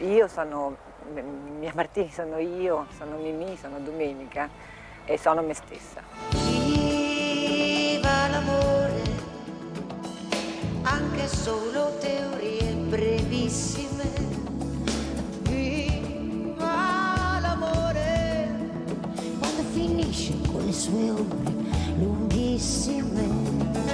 Io sono Mia Martini, sono io, sono Mimì, sono Domenica e sono me stessa. Viva l'amore, anche solo teorie brevissime. Viva l'amore, quando finisce con le sue ombre lunghissime.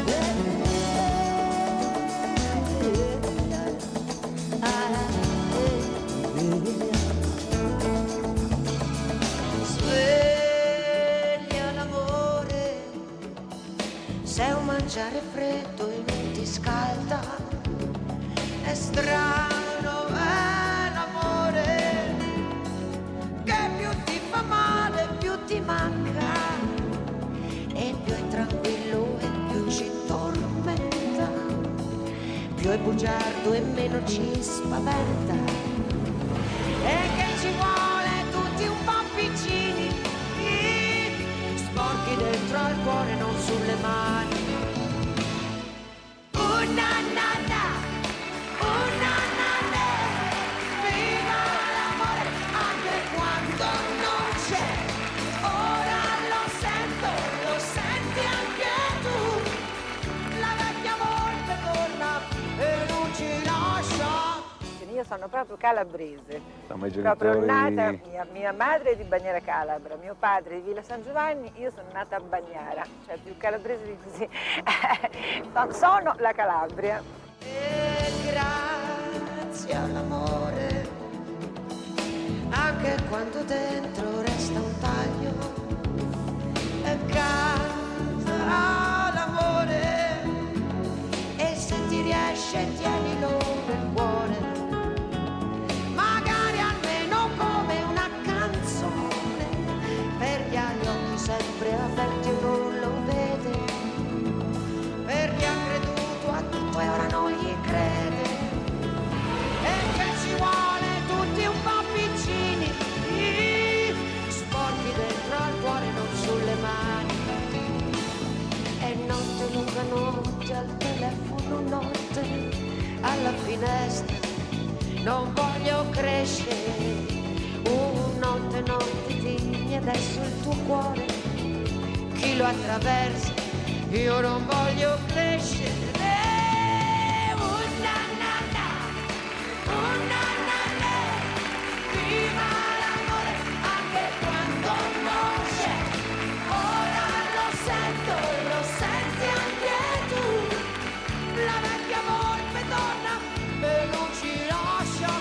Sveglia l'amore, se un mangiare freddo e non ti scalda, è strano, è l'amore, che più ti fa male, più ti manca, e più è tranquillo e più ci tormenta, più è bugiardo e meno ci spaventa. E che ci vuole tutti un po' piccini, sporchi dentro al cuore, non sulle mani. Na, viva l'amore, anche quando non c'è. Ora lo sento, lo senti anche tu. La vecchia volpe torna e non ci lascia. Io sono proprio calabrese, Siamo i proprio genitori... nata, mia madre è di Bagnara Calabra, mio padre è di Villa San Giovanni, io sono nata a Bagnara, cioè più calabrese di così. Sono la Calabria. E grazie all'amore, anche quando dentro resta un taglio, e canta l'amore, e se ti riesce tienilo nel cuore, magari almeno come una canzone, per chi ha gli occhi sempre aperti e non lo vede, per chi ha creduto a tutto e ora non gli crede, e che ci vuole tutti un po' piccini, sporchi dentro al cuore, non sulle mani. E notte lunga notte al telefono, notte alla finestra, non voglio crescere. Notte notte dimmi adesso il tuo cuore, chi lo attraversa, io non voglio crescere. Viva l'amore, anche quando non c'è. Ora lo sento, lo senti anche tu. La vecchia volpe torna e non ci lascia.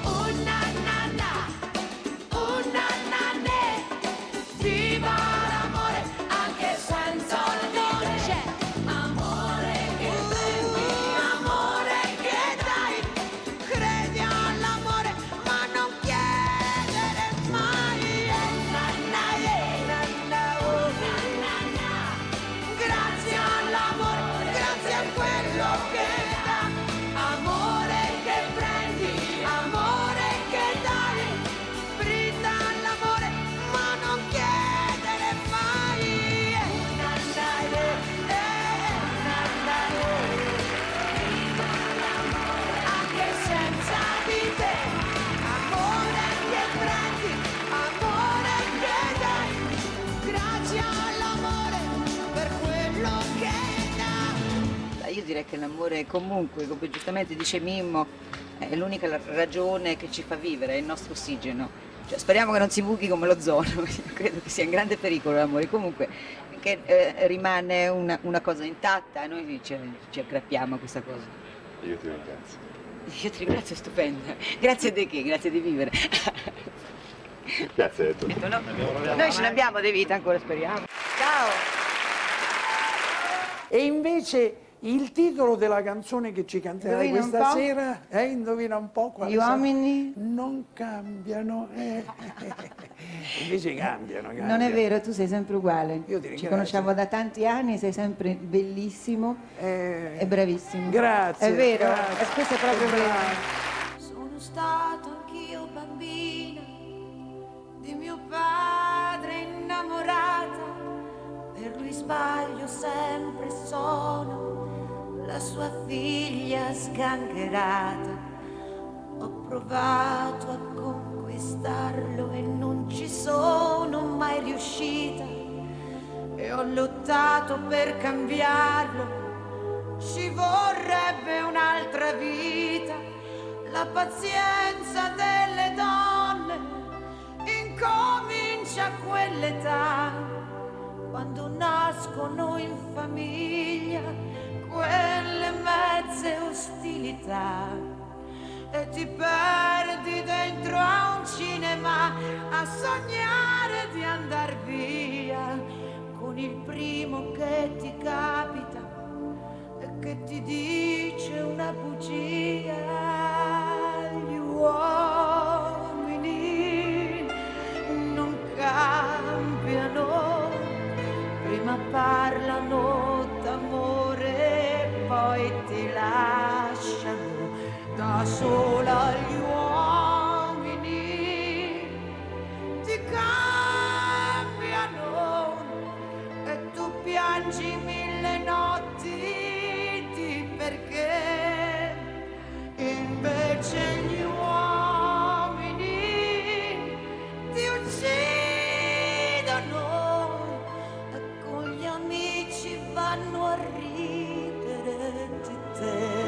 Viva l'amore, anche senza il non c'è. Amore che prendi, amore che dai. Credi all'amore, ma non chiedere mai. Grazie all'amore, grazie a quello che dà. Amore che prendi, amore che dai. Brinda all'amore, ma non chiedere mai. Anche senza di te. Amore che prendi, amore che dai. Grazie all'amore per quello che dà. Io direi che l'amore comunque, come giustamente dice Mimmo, è l'unica ragione che ci fa vivere, è il nostro ossigeno. Cioè, speriamo che non si buchi come l'ozono, io credo che sia in grande pericolo l'amore, comunque che rimane una cosa intatta, noi ci aggrappiamo a questa cosa. Io ti ringrazio. Io ti ringrazio, è stupenda. Grazie di che? Grazie di vivere. Grazie a tutti. No? Noi ce ne abbiamo di vita ancora, speriamo. Ciao! E invece il titolo della canzone che ci canterai Indovina un questa po'? sera, indovina un po' quale Gli uomini? non cambiano, invece cambiano. Non è vero, tu sei sempre uguale. Io ti Ci ringrazio. conosciamo da tanti anni, sei sempre bellissimo e bravissimo. Grazie. È vero, grazie. e questo è proprio vero. Sono stato anch'io bambina di mio padre innamorata, per lui sbaglio sempre sono la sua figlia sgangherata. Ho provato a conquistarlo e non ci sono mai riuscita, e ho lottato per cambiarlo. Ci vorrebbe un'altra vita, la pazienza delle donne incomincia a quell'età, quando nascono in famiglia quelle mezze ostilità, e ti perdi dentro a un cinema a sognare di andar via con il primo che ti capita e che ti dice una bugia. Gli uomini non cambiano, prima parlano d'amore, poi ti lasciano da sola. Gli uomini ti cambiano e tu piangi mille notti perché invece gli uomini ti uccidono e con gli amici vanno a ridere di te.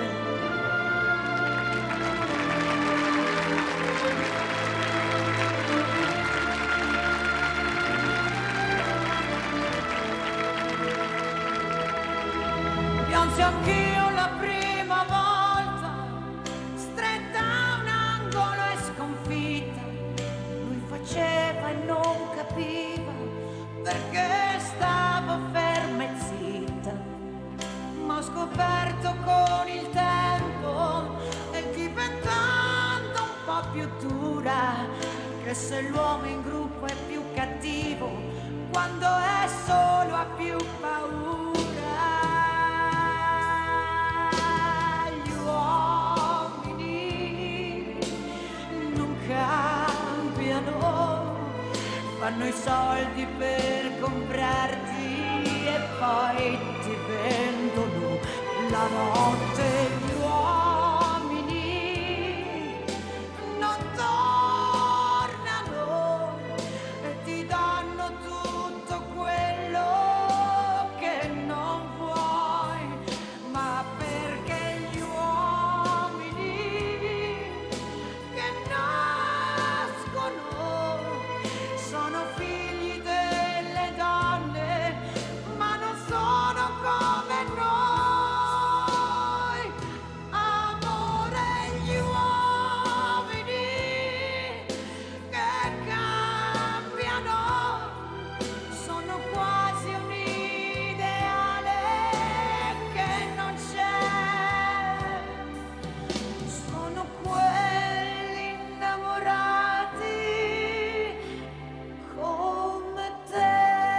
Piansi anch'io la prima volta, stretta a un angolo e sconfitta. Lui faceva e non capiva perché stavo ferma e zitta. Ma ho scoperto con il tempo, e diventando un po' più dura, che se l'uomo in gruppo è più cattivo, quando è solo ha più paura. Fanno i soldi per comprarti e poi ti vendono la notte. Gli uomini non tornano e ti danno tutto quello che non vuoi, ma perché gli uomini che nascono sono figli delle donne, ma non sono come noi. Amore, gli uomini che cambiano sono quasi un ideale che non c'è. Sono quelli innamorati come te.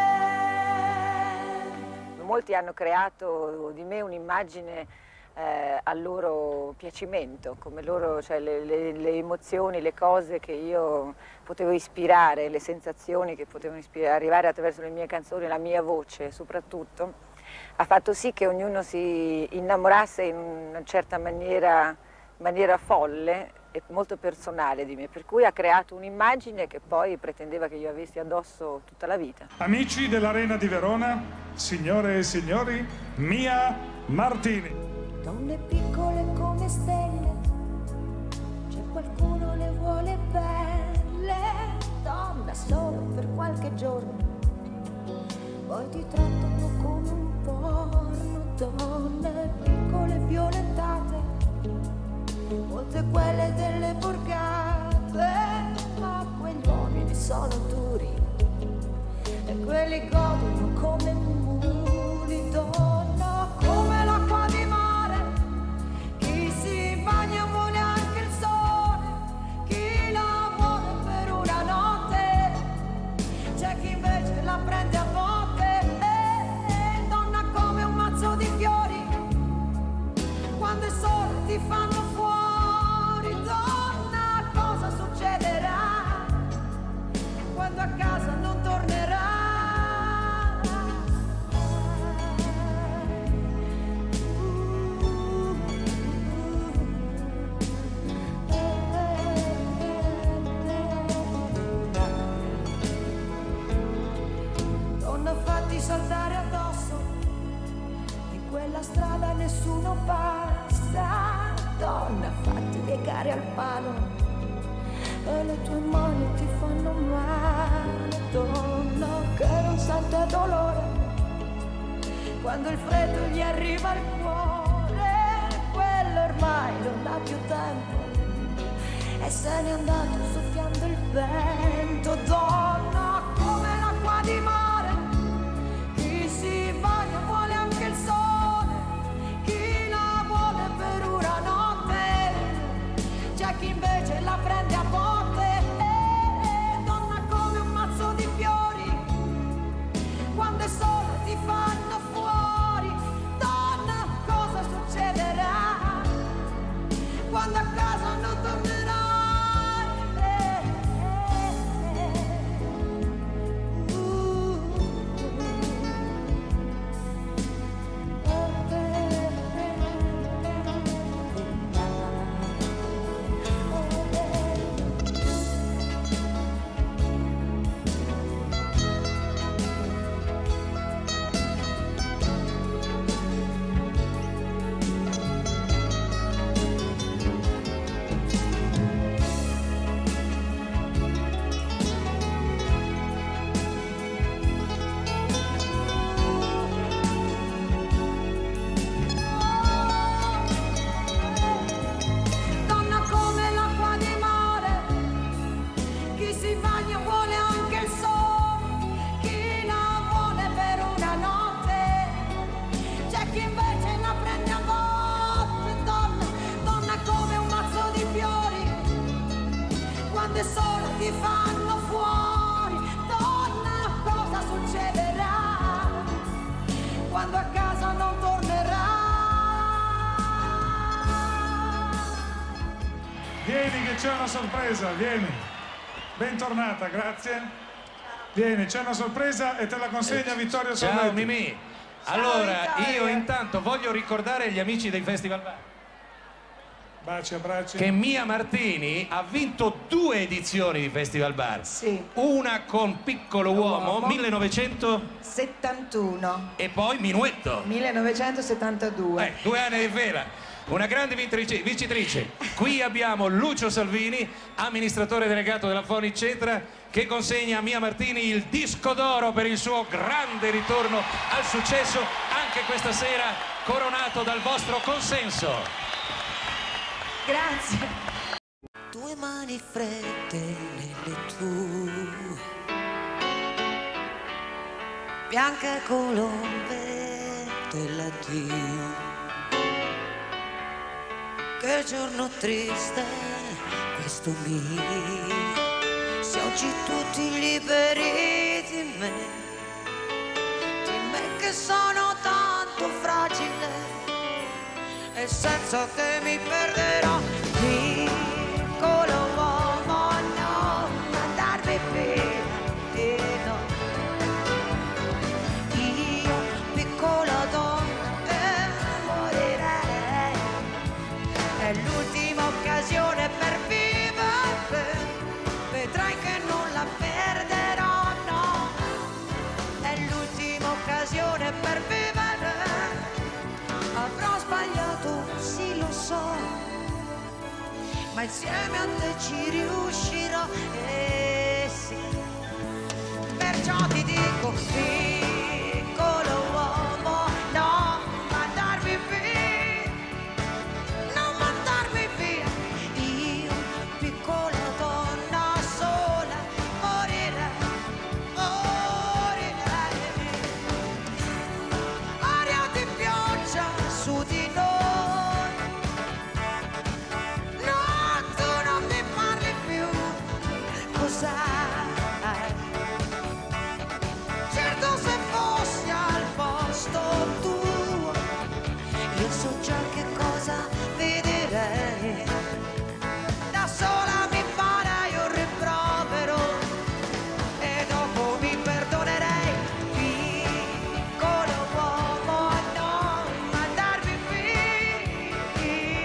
Molti hanno creato di me un'immagine al loro piacimento, come loro, cioè le emozioni, le cose che io potevo ispirare, le sensazioni che potevo arrivare attraverso le mie canzoni, la mia voce soprattutto, ha fatto sì che ognuno si innamorasse in una certa maniera folle e molto personale di me, per cui ha creato un'immagine che poi pretendeva che io avessi addosso tutta la vita. Amici dell'Arena di Verona, signore e signori, Mia Martini. Donne piccole come stelle, c'è qualcuno le vuole belle. Donna solo per qualche giorno, poi ti trattano come un porno. Donne piccole violentate, molte quelle delle borgate, ma quegli uomini sono duri e quelli godono come muri. Donna come l'acqua di mare, chi si bagna vuole anche il sole, chi la vuole per una notte, c'è chi invece la prende a botte. Donna come un mazzo di fiori, quando è sole ti fanno fuori. Donna, cosa succederà quando a casa non tornerà? la strada nessuno passa, donna, fatti piegare al palo e le tue mani ti fanno male, donna, che non sente dolore quando il freddo gli arriva al cuore, quello ormai non ha più tempo e se n'è andato soffiando il vento, donna, come l'acqua di mare, chi si bagna vuole anche il sole, chi la vuole per una notte, c'è chi invece la prende a botte, donna, come un mazzo di fiori, quando è sole ti fanno fuori, donna, cosa succederà quando a casa non tornerai? Quando è sole ti fanno fuori, donna, cosa succederà quando a casa non tornerai? Vieni che c'è una sorpresa, vieni. Bentornata, grazie. Vieni, c'è una sorpresa e te la consegna Vittorio Salvetti. Ciao Mimì. Allora, io intanto voglio ricordare agli amici dei Festival Bar Baci, abbracci. che Mia Martini ha vinto 2 edizioni di Festival Bar. Sì. Una con Piccolo Uomo, 1971 71. e poi Minuetto. 1972. 2 anni di fila. Una grande vincitrice. Qui abbiamo Lucio Salvini, amministratore delegato della Foni Cetra, che consegna a Mia Martini il disco d'oro per il suo grande ritorno al successo, anche questa sera coronato dal vostro consenso. Grazie. Tue mani fredde nelle tue, bianche colombe dell'addio. Che giorno triste questo mio, se oggi tutti liberi di me che sono tanto fragile e senza te mi perderò. Piccolo uomo, non andarmi via, no. Io, piccola donna, morirei. È l'ultima occasione per vivere, vedrai che non la perderò, no. È l'ultima occasione per vivere. Avrò sbagliato, sì lo so, ma insieme a te ci riuscirò, sì. Perciò ti dico, piccolo uomo, non mandarmi via, non mandarmi via. Io, piccola donna sola, morirei, morirei. Aria di pioggia su di noi. Certo, se fossi al posto tuo, io so già che cosa vedrei. Da sola mi farei un rimprovero e dopo mi perdonerei. Piccolo uomo, non mandarmi via.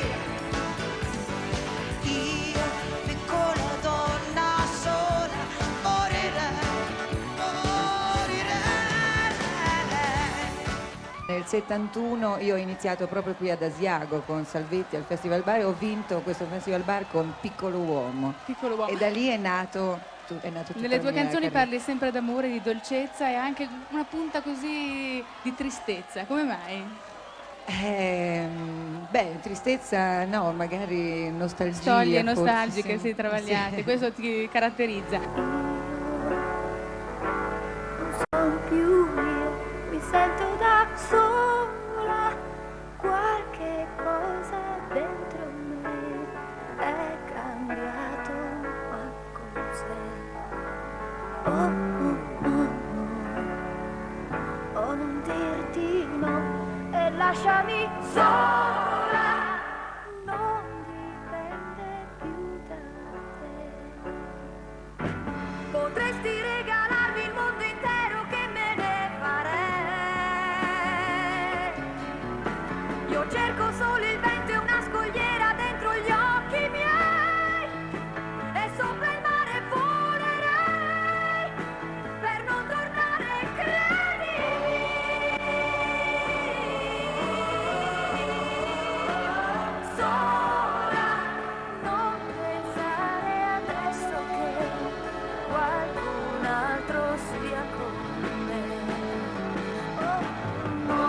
Io, piccola donna sola, morirei, morirei. Nel 71 io ho iniziato proprio qui ad Asiago con Salvetti al Festival Bar e ho vinto questo Festival Bar con Piccolo Uomo. Piccolo Uomo. E da lì è nato tutta Nelle tue la mia canzoni carriera. parli sempre d'amore, di dolcezza e anche una punta così di tristezza. Come mai? Beh, tristezza no, magari nostalgia. Storie forse, nostalgiche, sì. sì, travagliate. Sì. Questo ti caratterizza. Non sono più io, mi sento da sola, qualche cosa dentro me è cambiato, ma cos'è? Oh, non dirti no e lasciami sola, non dipende più da te. Potresti regalarmi il mondo intero, che me ne farei? Io cerco solo il vento e una scogliera dentro gli occhi miei, e sopra il mare volerei per non tornare, credimi. Sola, non pensare adesso che qualcun altro sia con me. Oh, no.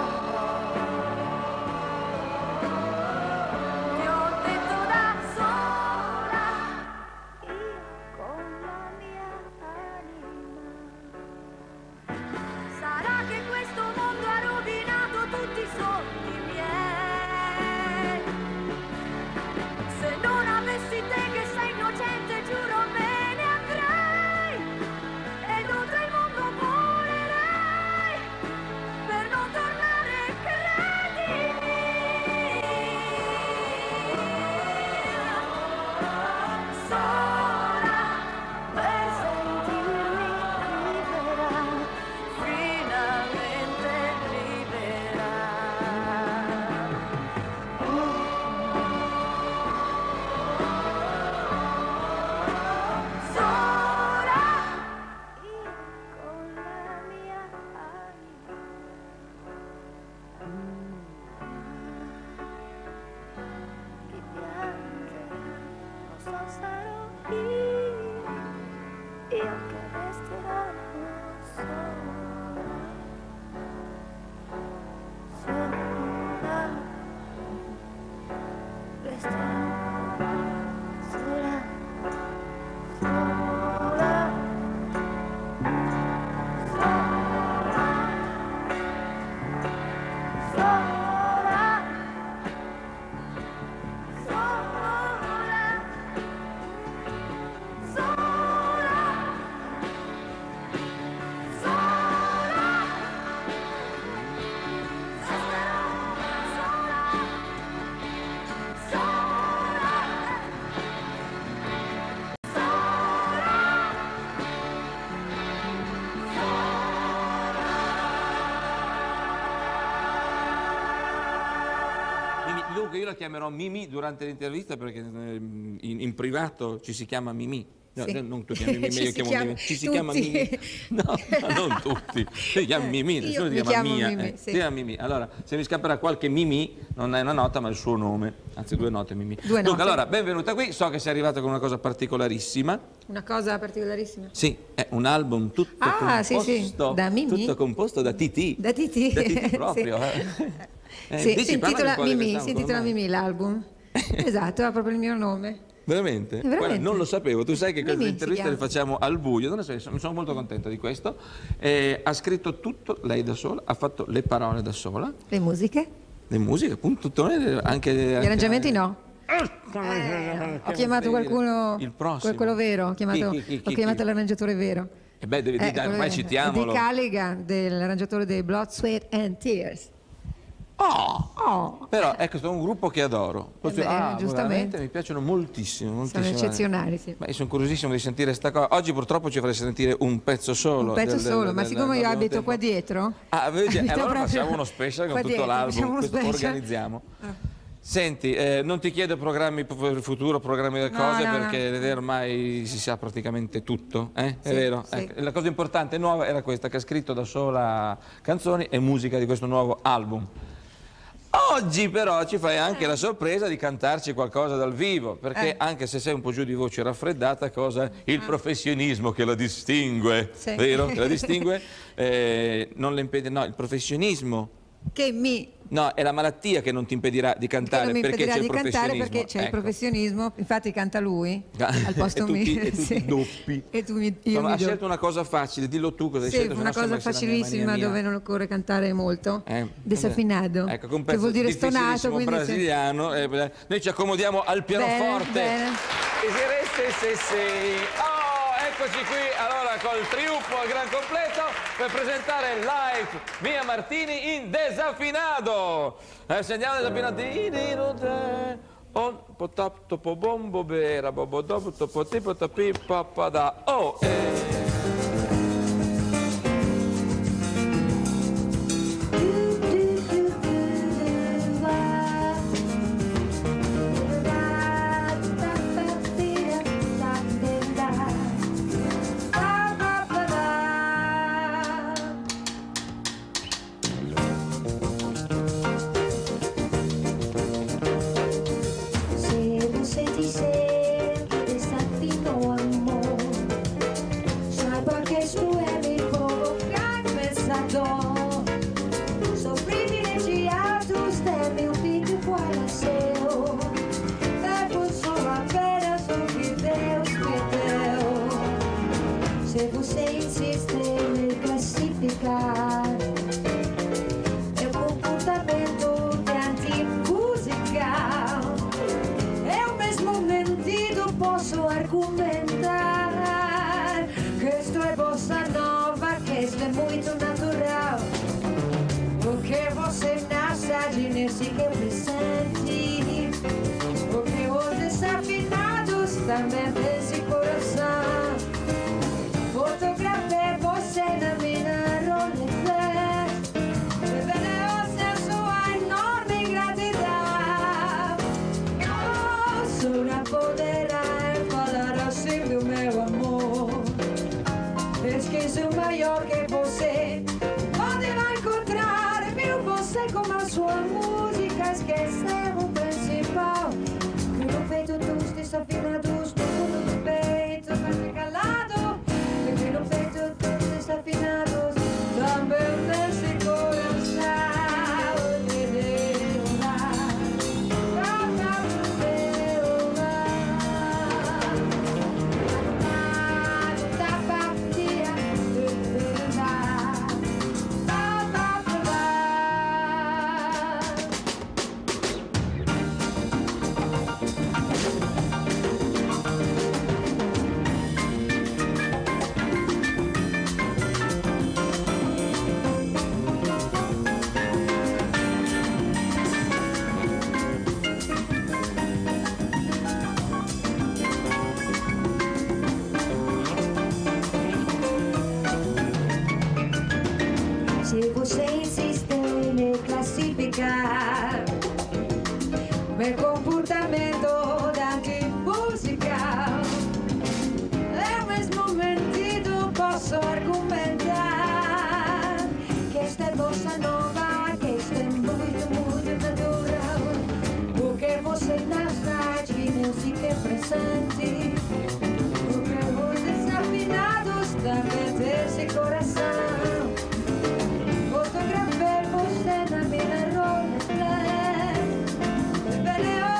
Ti ho detto da sola, io con la mia anima. Sarà che questo mondo ha rovinato tutti i sogni miei. Se non avessi te che sei innocente, giuro me ne andrei ed oltre il mondo volerei per non tornare, credimi. Sola per sentirmi libera, finalmente libera. Sola, io con la mia anima. Chi piange, non so sarò io che resterò sola, sola, resterò sola, sola, sola, Mimì, dunque io la chiamerò Mimì durante l'intervista perché in privato ci si chiama Mimì. No, Sì. non tu chiami Mimì, Ci io si chiamo chiama Mimì. Ci si tutti. chiama Mimì. No, non tutti. Si chiama Mimì, nessuno si mi chiama chiamo Mia. Mimì, Si sì. chiama Mimì. Allora, se mi scapperà qualche Mimì, non è una nota ma il suo nome. Anzi, 2 note Mimì. 2 note. Dunque, allora, benvenuta qui. So che sei arrivata con una cosa particolarissima. Una cosa particolarissima. Sì, è un album tutto Sì, composto, sì, da Mimì. tutto composto da Titì. Da Titì. Da Titì Sì. proprio. Sì, Dici, si parlami un intitola po' di Mimì, quest'album, si intitola come mai? Mimì l'album. Esatto, ha proprio il mio nome. Veramente? Veramente. Guarda, non lo sapevo, tu sai che queste Mimì si interviste le chiama. facciamo al buio, non so, sono molto contento di questo. Ha scritto tutto lei da sola, ha fatto le parole da sola, Le musiche? le musiche, appunto, tutto, anche Gli arrangiamenti no. Ho chiamato qualcuno, il prossimo. quello vero, ho chiamato, Chi? ho chiamato l'arrangiatore vero. E beh, devi dire, ormai citiamolo. Di Callaghan, dell'arrangiatore dei Blood, Sweat and Tears. Oh! Però ecco, è un gruppo che adoro. Giustamente. Veramente mi piacciono moltissimo. Sono eccezionali, sì. Beh, sono curiosissimo di sentire sta cosa. Oggi purtroppo ci farei sentire un pezzo solo. Un pezzo solo, ma siccome io abbiamo abito tempo. qua dietro, Ah, vedi, abito allora proprio facciamo uno special con qua tutto dietro, l'album, facciamo uno questo special. organizziamo. Senti, non ti chiedo programmi per il futuro, programmi di cose, perché ormai si sa praticamente tutto, è vero? Sì. Ecco, la cosa importante nuova era questa, che ha scritto da sola canzoni e musica di questo nuovo album. Oggi però ci fai anche la sorpresa di cantarci qualcosa dal vivo, perché anche se sei un po' giù di voce raffreddata, il professionismo che la distingue, vero? Che la distingue, non le impede, no, il professionismo. No, è la malattia che non ti impedirà di cantare, perché c'è il professionismo. Perché c'è il professionismo, infatti canta lui al posto mio. E tu ti doppi. E tu mi Ha scelto una cosa facile, dillo tu cosa hai scelto. Una cosa facilissima dove non occorre cantare molto, desafinado, ecco, con un che pezzo vuol dire stonato, quindi brasiliano. Noi ci accomodiamo al pianoforte. Bene. Eccoci qui allora col trionfo al gran completo per presentare live Mia Martini in desafinado. Se andiamo desafinati, on potap topo bombo bera bobo dopo topo tipo tapi papada oh Se você insiste em classificar é um comportamento de anti-música, eu mesmo mentido posso argumentar que isto é bossa nova, que isto é muito natural, porque você nasce a nesse que presente, porque os desafinados também têm esse coração. Fotografei você na minha Rolleiflex, revele a sua enorme gratidão. Ora poderá falar assim do meu amor, esqueça o maior que você pode lá encontrar, viu você com a sua música, esquecer o principal, que no peito dos desafinados, no fundo do peito, vai ficar calado. Que no peito dos desafinados também nesse coração de Se você insiste em classificar meu comportamento de anti-música, eu mesmo mentido posso argumentar que esta é bossa nova, que isto é muito, muito natural, porque você nasce de música presente, porque os desafinados também têm esse coração. Fotografei você na minha Rolleiflex, revele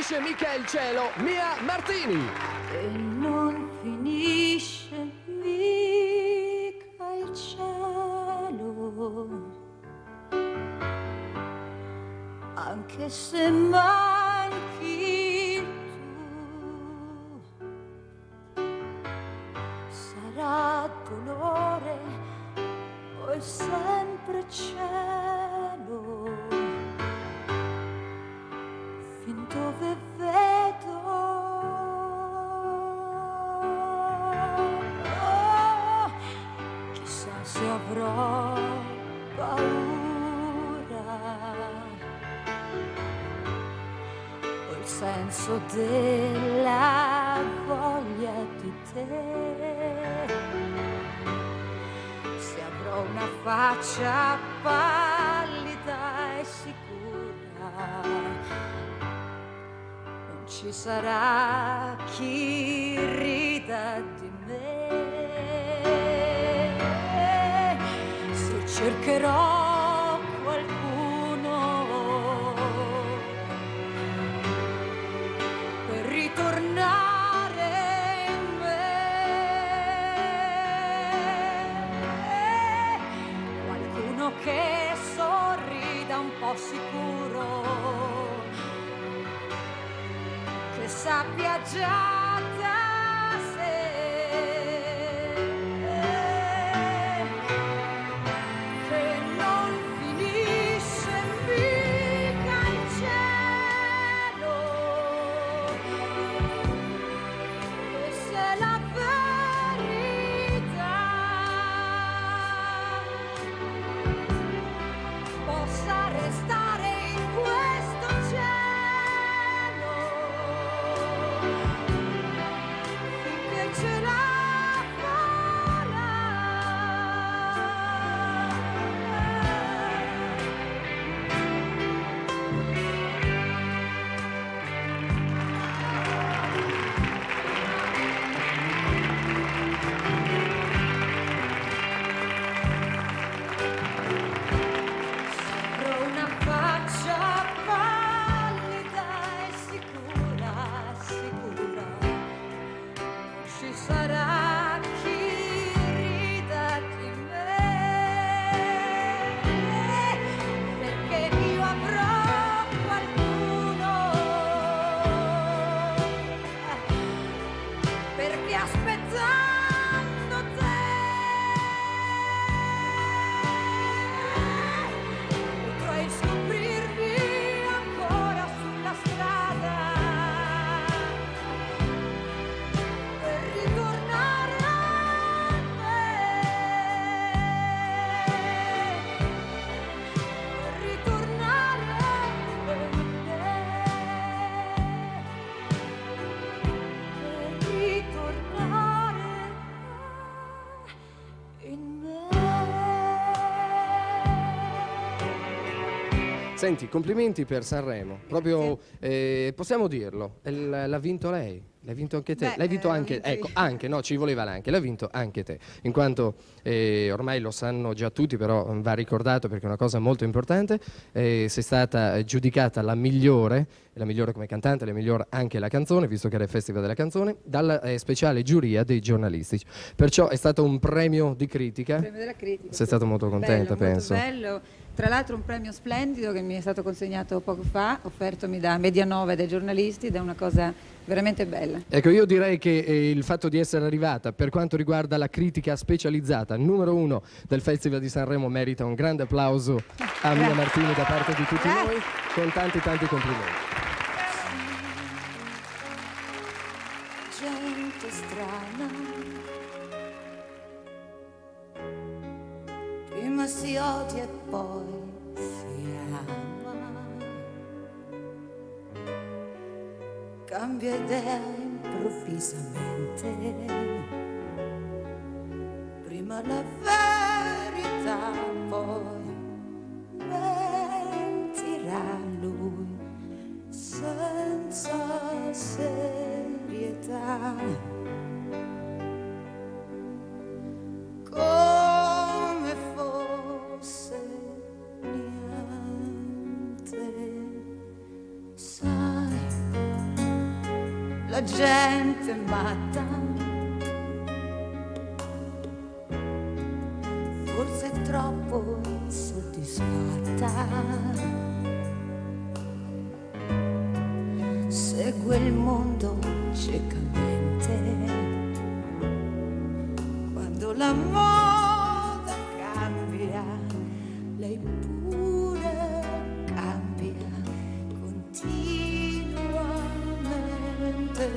finisce mica il cielo, Mia Martini. E non finisce mica il cielo, anche se manchi tu. Sarà dolore o è sempre cielo, fin dove vedo. Oh, chissà se avrò paura o il senso della voglia di te, se avrò una faccia pallida e sicura, non ci sarà chi rida di me. Se cercherò qualcuno per ritornare in me, qualcuno che sorrida un po' sicuro, che sappia già da sé che non finisce mica il cielo, e se la verità possa restare in questo cielo, finché ce la farà. Avrò una faccia pallida e sicura, sicura, ci sarà chi rida di me, perché io avrò qualcuno, perché aspettando te potrai scoprirmi ancora sulla strada per ritornare a me, per ritornare in me, per ritornare in me. Senti, complimenti per Sanremo, proprio possiamo dirlo, l'ha vinto lei, l'hai vinto anche te, Beh, l'hai vinto anche, vinto ecco, io. anche, no, ci voleva l'anche, l'ha vinto anche te, in quanto ormai lo sanno già tutti, però va ricordato perché è una cosa molto importante, sei stata giudicata la migliore come cantante, la migliore anche la canzone, visto che era il Festival della Canzone, dalla speciale giuria dei giornalistici, perciò è stato un premio di critica. Il premio della critica. Sei stata molto contenta, Bello, penso. molto bello. Tra l'altro un premio splendido che mi è stato consegnato poco fa, offertomi da Medianova e dai giornalisti, ed è una cosa veramente bella. Ecco, io direi che il fatto di essere arrivata per quanto riguarda la critica specializzata numero 1 del Festival di Sanremo merita un grande applauso a Mia Martini da parte di tutti noi, con tanti complimenti. Gente strana, prima si odia e poi si ama, cambia idea improvvisamente, prima la verità, poi mentirà lui senza serietà, come fosse niente. Sai, la gente matta, forse troppo soddisfatta. Segue il mondo ciecamente, quando la moda cambia, lei pure cambia continuamente,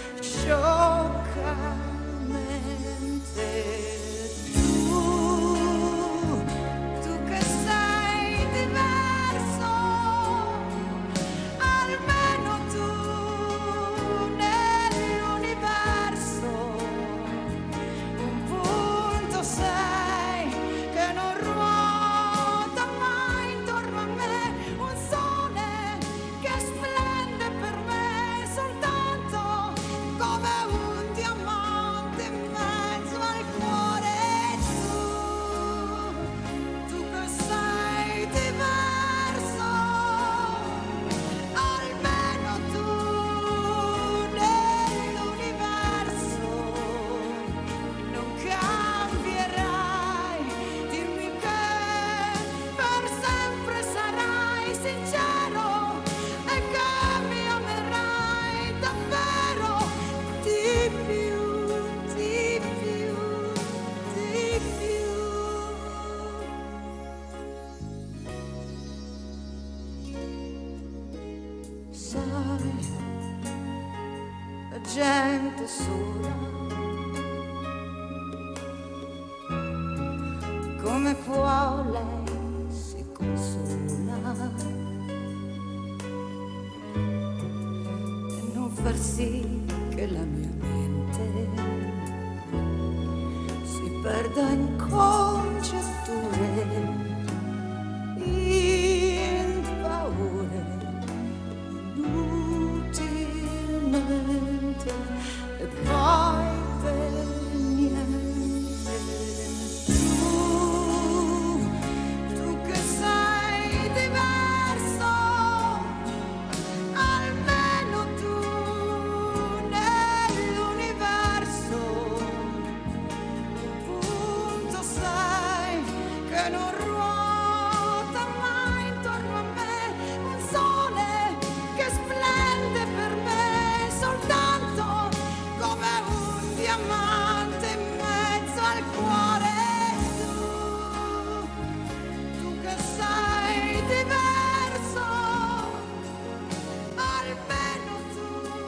scioccamente. Tu che sei diverso, almeno tu nell'universo, un punto sei che non ruota mai intorno a me, un sole che splende per me soltanto come un diamante in mezzo al cuore. Tu che sei diverso, almeno tu nell'universo non cambierai, dimmi che per sempre sarai sincero e che mi amerai davvero di più, di più, di più. Sai, la gente sola, come può lei si consola e non far sì che la mia mente si perda in congetture, in paure, inutilmente, e poi per niente. Tu che sei diverso, almeno tu nell'universo, punto sei che non ruota mai intorno a me, un sole che splende per me soltanto come un diamante in mezzo al cuore. Tu che sei diverso, almeno tu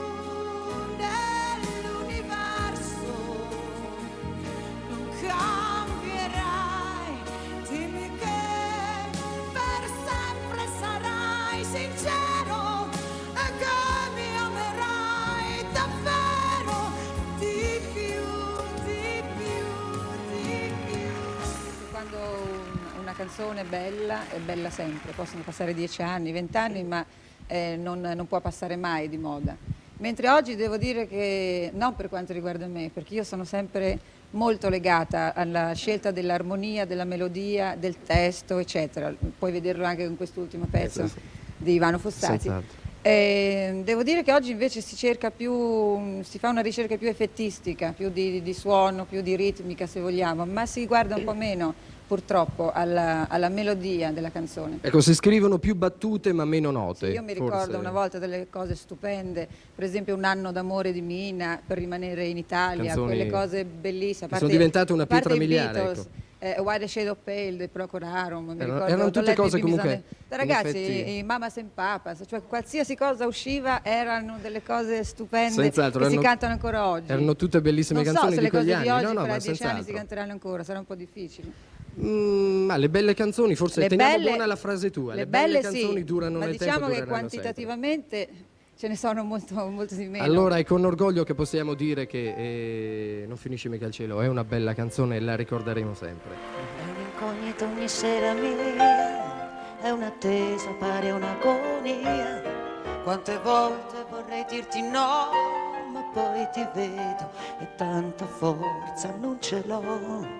nell'universo non cambierai, dimmi che per sempre sarai sincero e che mi amerai davvero di più, di più, di più. Quando una canzone è bella sempre, possono passare 10 anni, 20 anni, ma non può passare mai di moda. Mentre oggi devo dire che, non per quanto riguarda me, perché io sono sempre molto legata alla scelta dell'armonia, della melodia, del testo, eccetera. Puoi vederlo anche con quest'ultimo pezzo di Ivano Fossati. Senz'altro. Devo dire che oggi invece si fa una ricerca più effettistica, più di suono, più di ritmica se vogliamo, ma si guarda un po' meno purtroppo alla melodia della canzone. Ecco, si scrivono più battute ma meno note. Sì, io mi ricordo una volta delle cose stupende, per esempio Un anno d'amore di Mina, Per rimanere in Italia, Canzoni quelle cose bellissime. che sono diventate una pietra miliare, Beatles, Why the Shade of Pale del Procol Harum, mi ricordo, erano tutte Let Me cose Be comunque, da ragazzi, in effetti, i Mamas and Papas, cioè qualsiasi cosa usciva erano delle cose stupende senz'altro, che si cantano ancora oggi. Erano tutte bellissime non canzoni so se di le cose quegli di anni. oggi No, fra ma 10 anni si senz'altro. canteranno ancora, sarà un po' difficile. Ma le belle canzoni, forse Le teniamo belle- buona la frase tua, le belle canzoni sì, durano ma nel diciamo tempo, che dureranno quantitativamente ce ne sono molto di meno. Allora è con orgoglio che possiamo dire che Non finisce mica il cielo è una bella canzone e la ricorderemo sempre. È un'incognita ogni sera mia, è un'attesa pari a un'agonia. Quante volte vorrei dirti no, ma poi ti vedo e tanta forza non ce l'ho.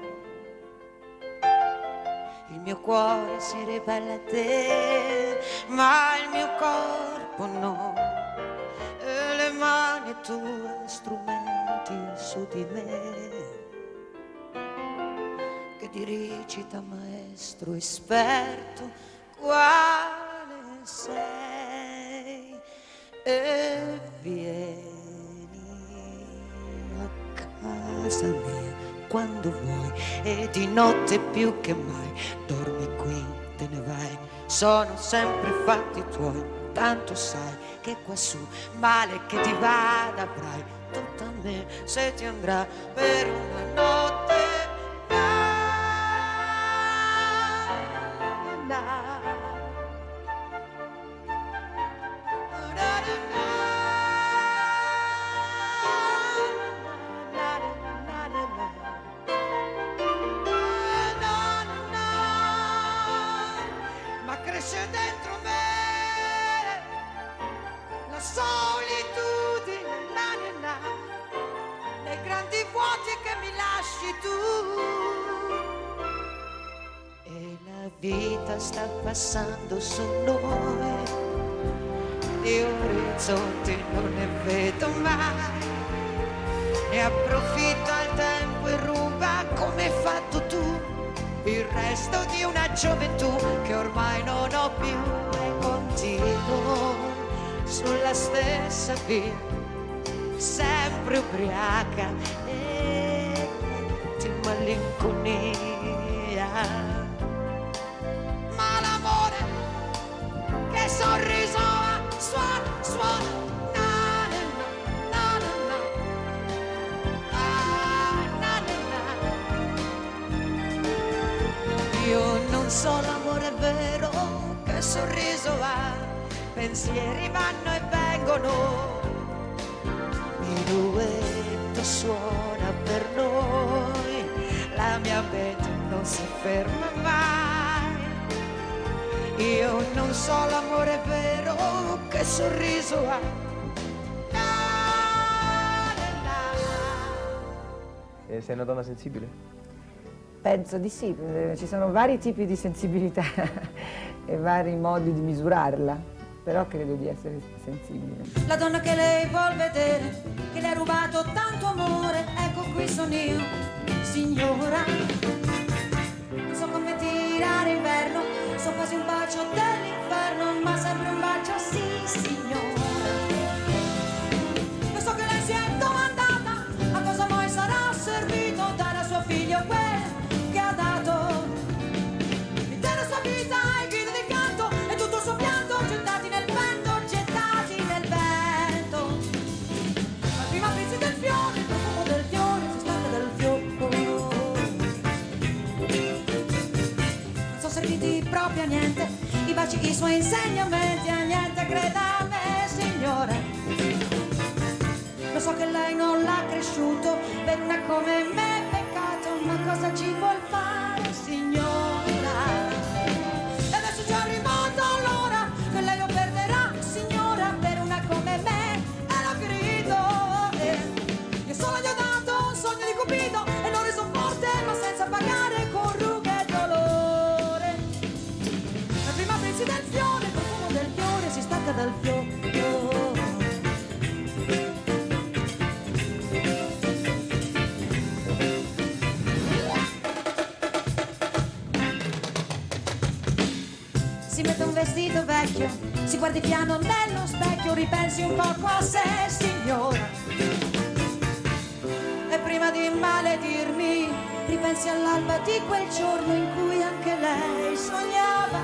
Il mio cuore si ribella a te, ma il mio corpo no. E le mani mani e tue strumenti su di me, che di recita maestro esperto, quale sei, e vieni a casa mia quando vuoi, e di notte più che mai dormi qui, te ne vai, sono sempre fatti tuoi, tanto sai che quassù male che ti vada avrai tutta me, se ti andrà per una notte. Ma cresce dentro me la solitudine, nei grandi vuoti che mi lasci tu, e la vita sta passando su noi, di orizzonti non ne vedo mai, ne approfitto al tempo e ruba come hai fatto tu il resto di una gioventù che ormai non ho più, e continuo sulla stessa via, sempre ubriaca e di malinconia. Ma l'amore che sorriso ha, suona, suona, na na na na na, ah, na na na. Io non so l'amore vero che sorriso ha, pensieri vanno e vengono, il duetto suona per noi, la mia mente non si ferma mai. Io non so l'amore vero che sorriso ha. E sei una donna sensibile? Penso di sì, ci sono vari tipi di sensibilità e vari modi di misurarla, però credo di essere sensibile. La donna che lei vuol vedere, che le ha rubato tanto amore, ecco qui sono io, signora. Non so come tirare inverno, so quasi un bacio dell'inferno, ma sempre un bacio, sì, signora. Io so che lei si è domandata a cosa mai sarà servito dalla sua figlia quel che ha dato l'intera sua vita ai piedi di pianto e tutto il suo pianto gettati nel vento, gettati nel vento. Ma prima pensi del fiore, il profumo del fiore, si stacca dal fiore. Non sono serviti proprio a niente i baci, i suoi insegnamenti, a niente creda a me, signora. Lo so che lei non l'ha cresciuto per una come me, peccato, ma cosa ci vuol fare, signora? E adesso già è arrivata l'ora che lei lo perderà, signora, per una come me, e l'ho ferito. Io solo gli ho dato un sogno di Cupido e l'ho reso forte, ma senza pagare con rughe e dolore. La prima pensi del fiore, il profumo del fiore si stacca dal fiore. Si mette un vestito vecchio, si guardi piano nello specchio, ripensi un poco a sé, signora. E prima di maledirmi, ripensi all'alba di quel giorno in cui anche lei sognava,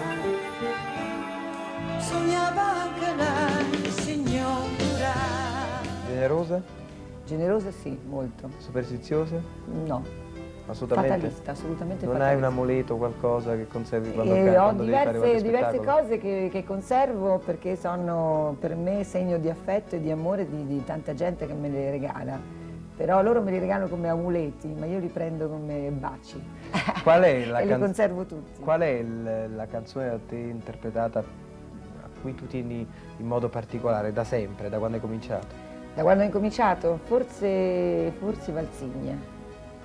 sognava anche lei, signora. Generosa? Generosa sì, molto. Superstiziosa? No. Assolutamente. Fatalista, assolutamente non fatalista. hai un amuleto o qualcosa che conservi quando, Ho quando devi fare qualche diverse spettacolo? cose che conservo perché sono per me segno di affetto e di amore di tanta gente che me le regala. Però loro me li regalano come amuleti, ma io li prendo come baci. Qual è la e li conservo tutti. Qual è la canzone da te interpretata a cui tu tieni in modo particolare, da sempre, da quando hai cominciato? Da quando ho incominciato? Forse Valsigna.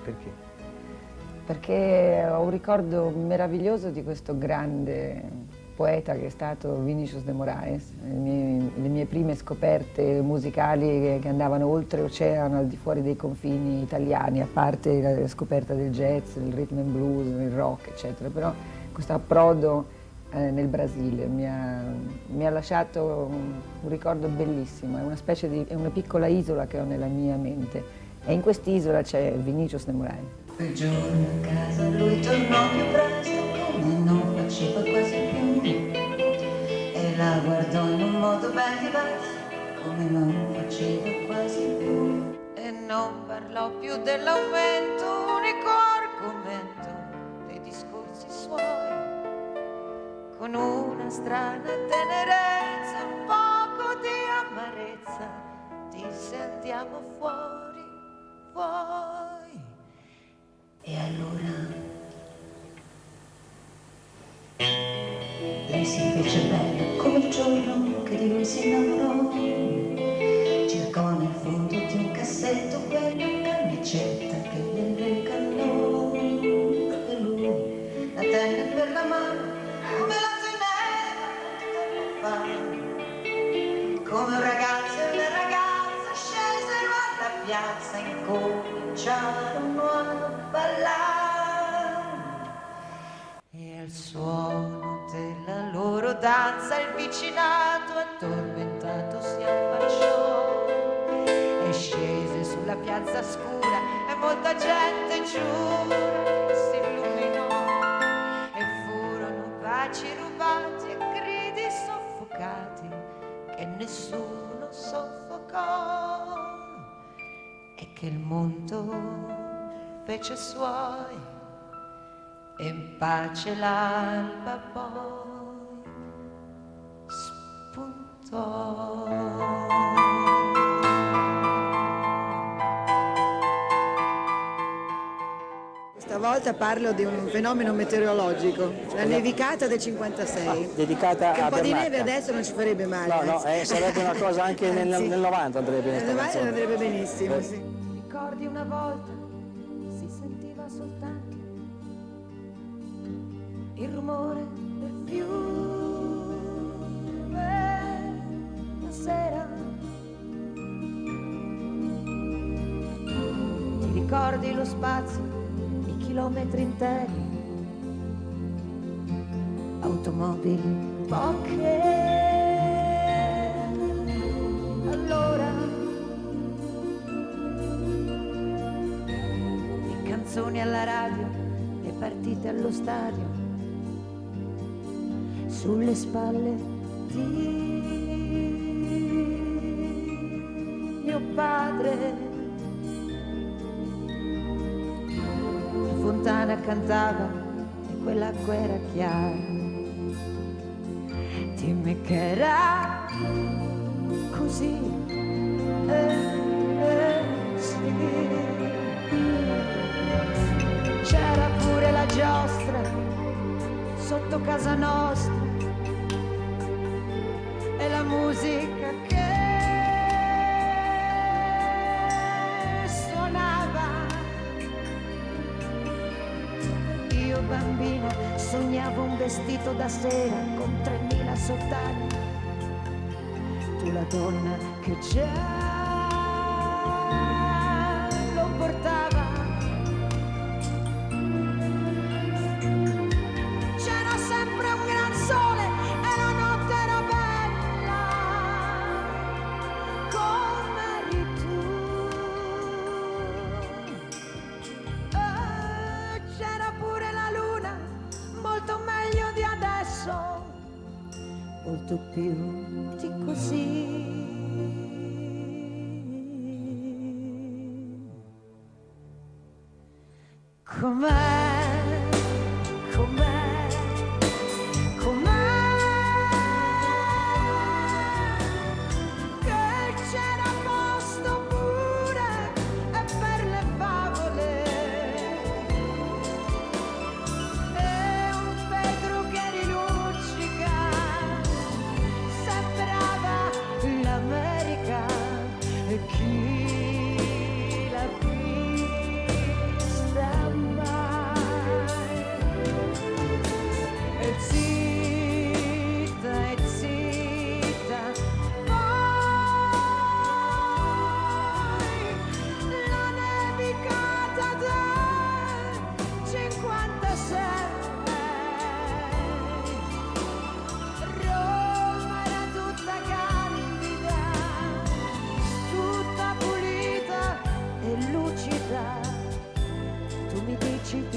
Perché? Perché ho un ricordo meraviglioso di questo grande poeta che è stato Vinicius de Moraes. Le mie prime scoperte musicali che andavano oltreoceano, al di fuori dei confini italiani, a parte la scoperta del jazz, del rhythm and blues, del rock, eccetera. Però questo approdo nel Brasile mi ha lasciato un ricordo bellissimo, è una piccola isola che ho nella mia mente, e in quest'isola c'è Vinicius de Moraes. Quel giorno a casa lui tornò più presto, come non faceva quasi più, e la guardò in un modo ben diverso, come non faceva quasi più, e non parlò più dell'aumento, unico argomento dei discorsi suoi, con una strana tenerezza, un poco di amarezza, disse andiamo fuori, fuori. E allora lei si fece bella come il giorno che di lui si innamorò, cercò nel fondo di un cassetto quella camicetta che le regalò, e lui la tenne per la mano come la teneva come un ragazzo e le ragazze scesero alla piazza, incominciarono a ballare, e al suono della loro danza il vicinato addormentato si affacciò e scese sulla piazza scura, e molta gente giura si illuminò, e furono baci rubati e gridi soffocati che nessuno soffocò, e che il mondo fece suoi, e in pace l'alba poi spuntò. Stavolta parlo di un fenomeno meteorologico, la nevicata del 56. Dedicata che a un po' di Bernacca. neve adesso non ci farebbe male. No, sarebbe una cosa anche nel 90 andrebbe bene. Nel 90 andrebbe benissimo, sì. Ricordi una volta si sentiva soltanto il rumore del fiume la sera. Ti ricordi lo spazio, i chilometri interi, automobili poche. Allora le canzoni alla radio, le partite allo stadio, sulle spalle di mio padre. La fontana cantava e quell'acqua era chiara. Dimmi che era così, sì. C'era pure la giostra sotto casa nostra, e la musica che suonava. Io bambina sognavo un vestito da sera con 3000 sottane, tu la donna che già lo portava. C'era sempre un gran sole e la notte era bella come eri tu. C'era pure la luna, molto meglio di adesso, molto più di così. Com'è, com'è, com'è, che c'era posto pure e per le favole, e un vetro che riluzzica, sembrava l'America, e chi l'ha vista mai?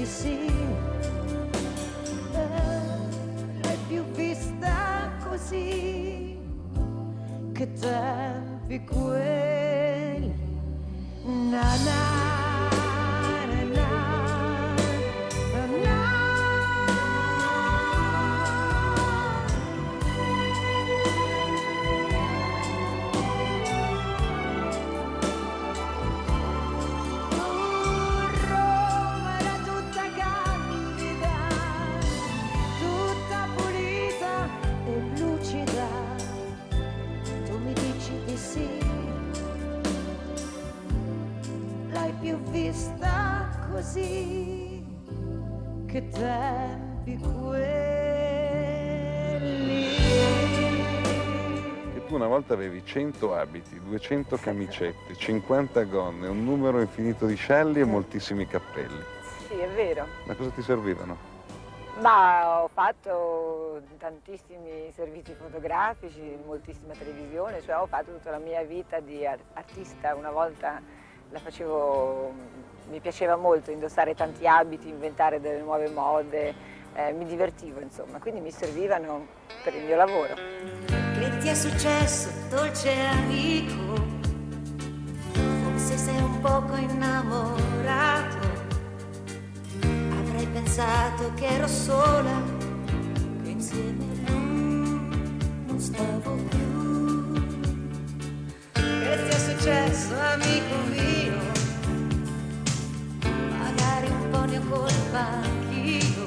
sì, l'hai più vista così, che tempi quelli, na na. Vista così, che tempi quelli. Che tu una volta avevi 100 abiti, 200 camicette, 50 gonne, un numero infinito di scialli e moltissimi cappelli. Sì, è vero. Ma cosa ti servivano? Ma ho fatto tantissimi servizi fotografici, moltissima televisione, cioè ho fatto tutta la mia vita di artista. Una volta la facevo, mi piaceva molto indossare tanti abiti, inventare delle nuove mode, mi divertivo insomma, quindi mi servivano per il mio lavoro. Che ti è successo, dolce amico? Forse sei un poco innamorato. Avrei pensato che ero sola, che insieme non stavo più. Che ti è successo, amico mio? Magari un po' ne ho colpa anch'io.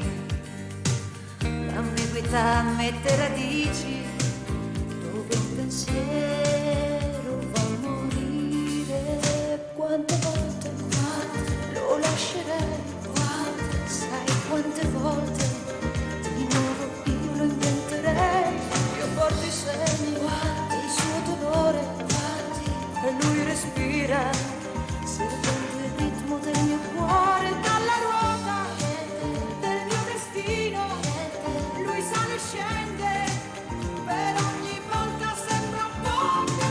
L'ambiguità mette radici dove un pensiero va a morire. Quante volte lo lascerei? Sai quante volte di nuovo io lo inventerei? Io porto i segni del suo dolore e lui respira, seguendo il ritmo del mio cuore, dalla ruota del mio destino. Lui sale e scende, per ogni volta sembra un po' più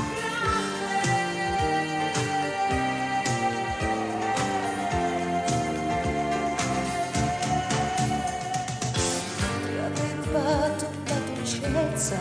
grande. Ti avrei rubato la dolcezza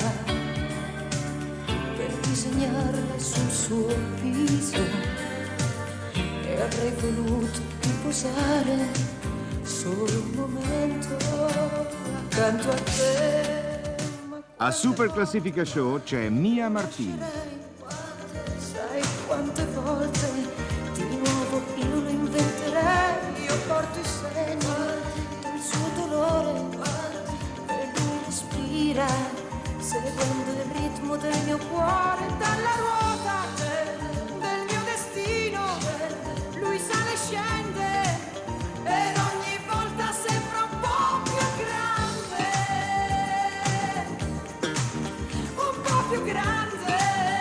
per disegnarla sul suo viso e avrei voluto riposare solo un momento accanto a te. A Super Classifica Show c'è Mia Martini. Sai quante volte di nuovo io lo inventerei? Io porto i segni del suo dolore e lui respira, seguendo il ritmo del mio cuore, dalla ruota del mio destino. Lui sale e scende, per ogni volta sembra un po' più grande, un po' più grande.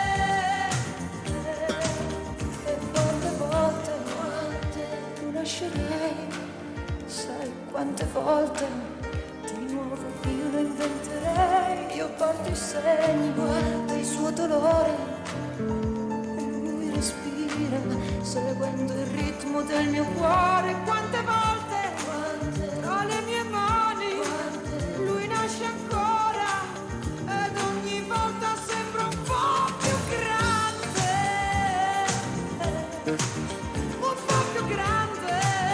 E quante volte lo lascerei? Sai quante volte di nuovo io lo inventerei? Io porto i segni del suo dolore e lui respira, seguendo il ritmo del mio cuore. Quante volte tra le mie mani lui nasce ancora, ed ogni volta sembra un po' più grande, un po' più grande,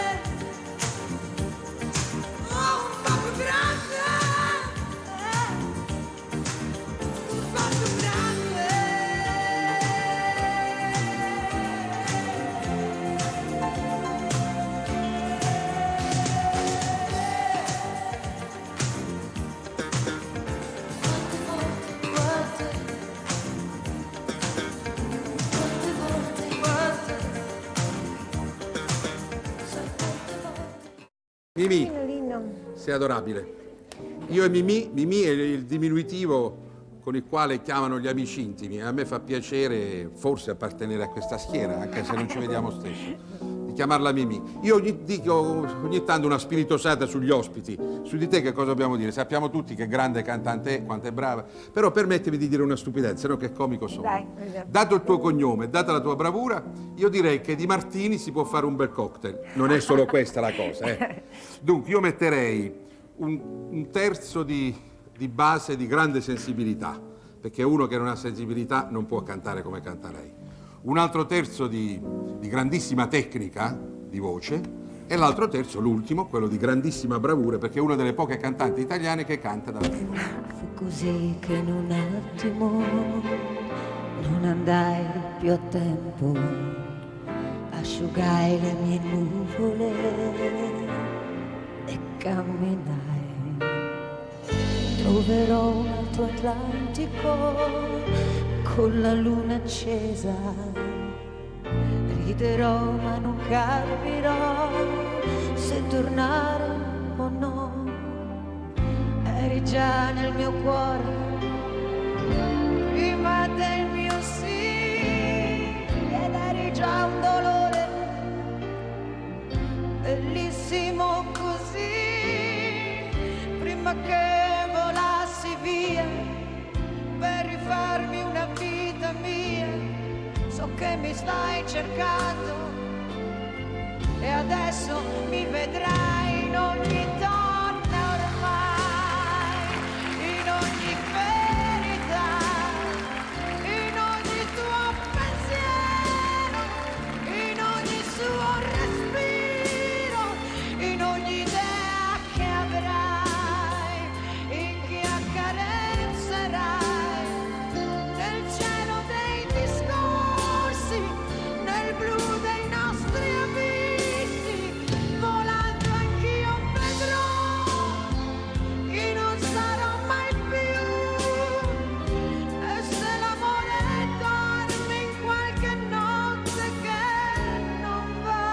oh, un po' più grande, un po' più grande. Mimì, sei adorabile. Io e Mimì è il diminutivo con il quale chiamano gli amici intimi. A me fa piacere forse appartenere a questa schiera, anche se non ci vediamo stesso. chiamarla Mimì. Io dico ogni tanto una spiritosata sugli ospiti. Su di te che cosa dobbiamo dire? Sappiamo tutti che grande cantante è, quanto è brava, però permettimi di dire una stupidezza, no? Che comico sono. Dai. Dato il tuo cognome, data la tua bravura, io direi che di Martini si può fare un bel cocktail. Non è solo questa la cosa, eh. Dunque, io metterei un terzo di base di grande sensibilità, perché uno che non ha sensibilità non può cantare come canta lei. Un altro terzo di grandissima tecnica di voce e l'altro terzo, l'ultimo, quello di grandissima bravura, perché è una delle poche cantanti italiane che canta dal vivo. Fu così che in un attimo non andai più a tempo, asciugai le mie nuvole e camminai. Troverò un alto Atlantico con la luna accesa, riderò ma non capirò se tornare o no. Eri già nel mio cuore prima del mio sì, ed eri già un dolore bellissimo così, prima che volassi via per rifarmi una vita mia. So che mi stai cercando e adesso mi vedrai in ogni donna ormai, in ogni verità, in ogni tuo pensiero, in ogni suo respiro, in ogni idea che avrai, in chi accarezzerai, nel cielo dei discorsi, nel blu dei nostri abissi, volando anch'io vedrò chi non sarò mai più. E se l'amore dorme in qualche notte che non va,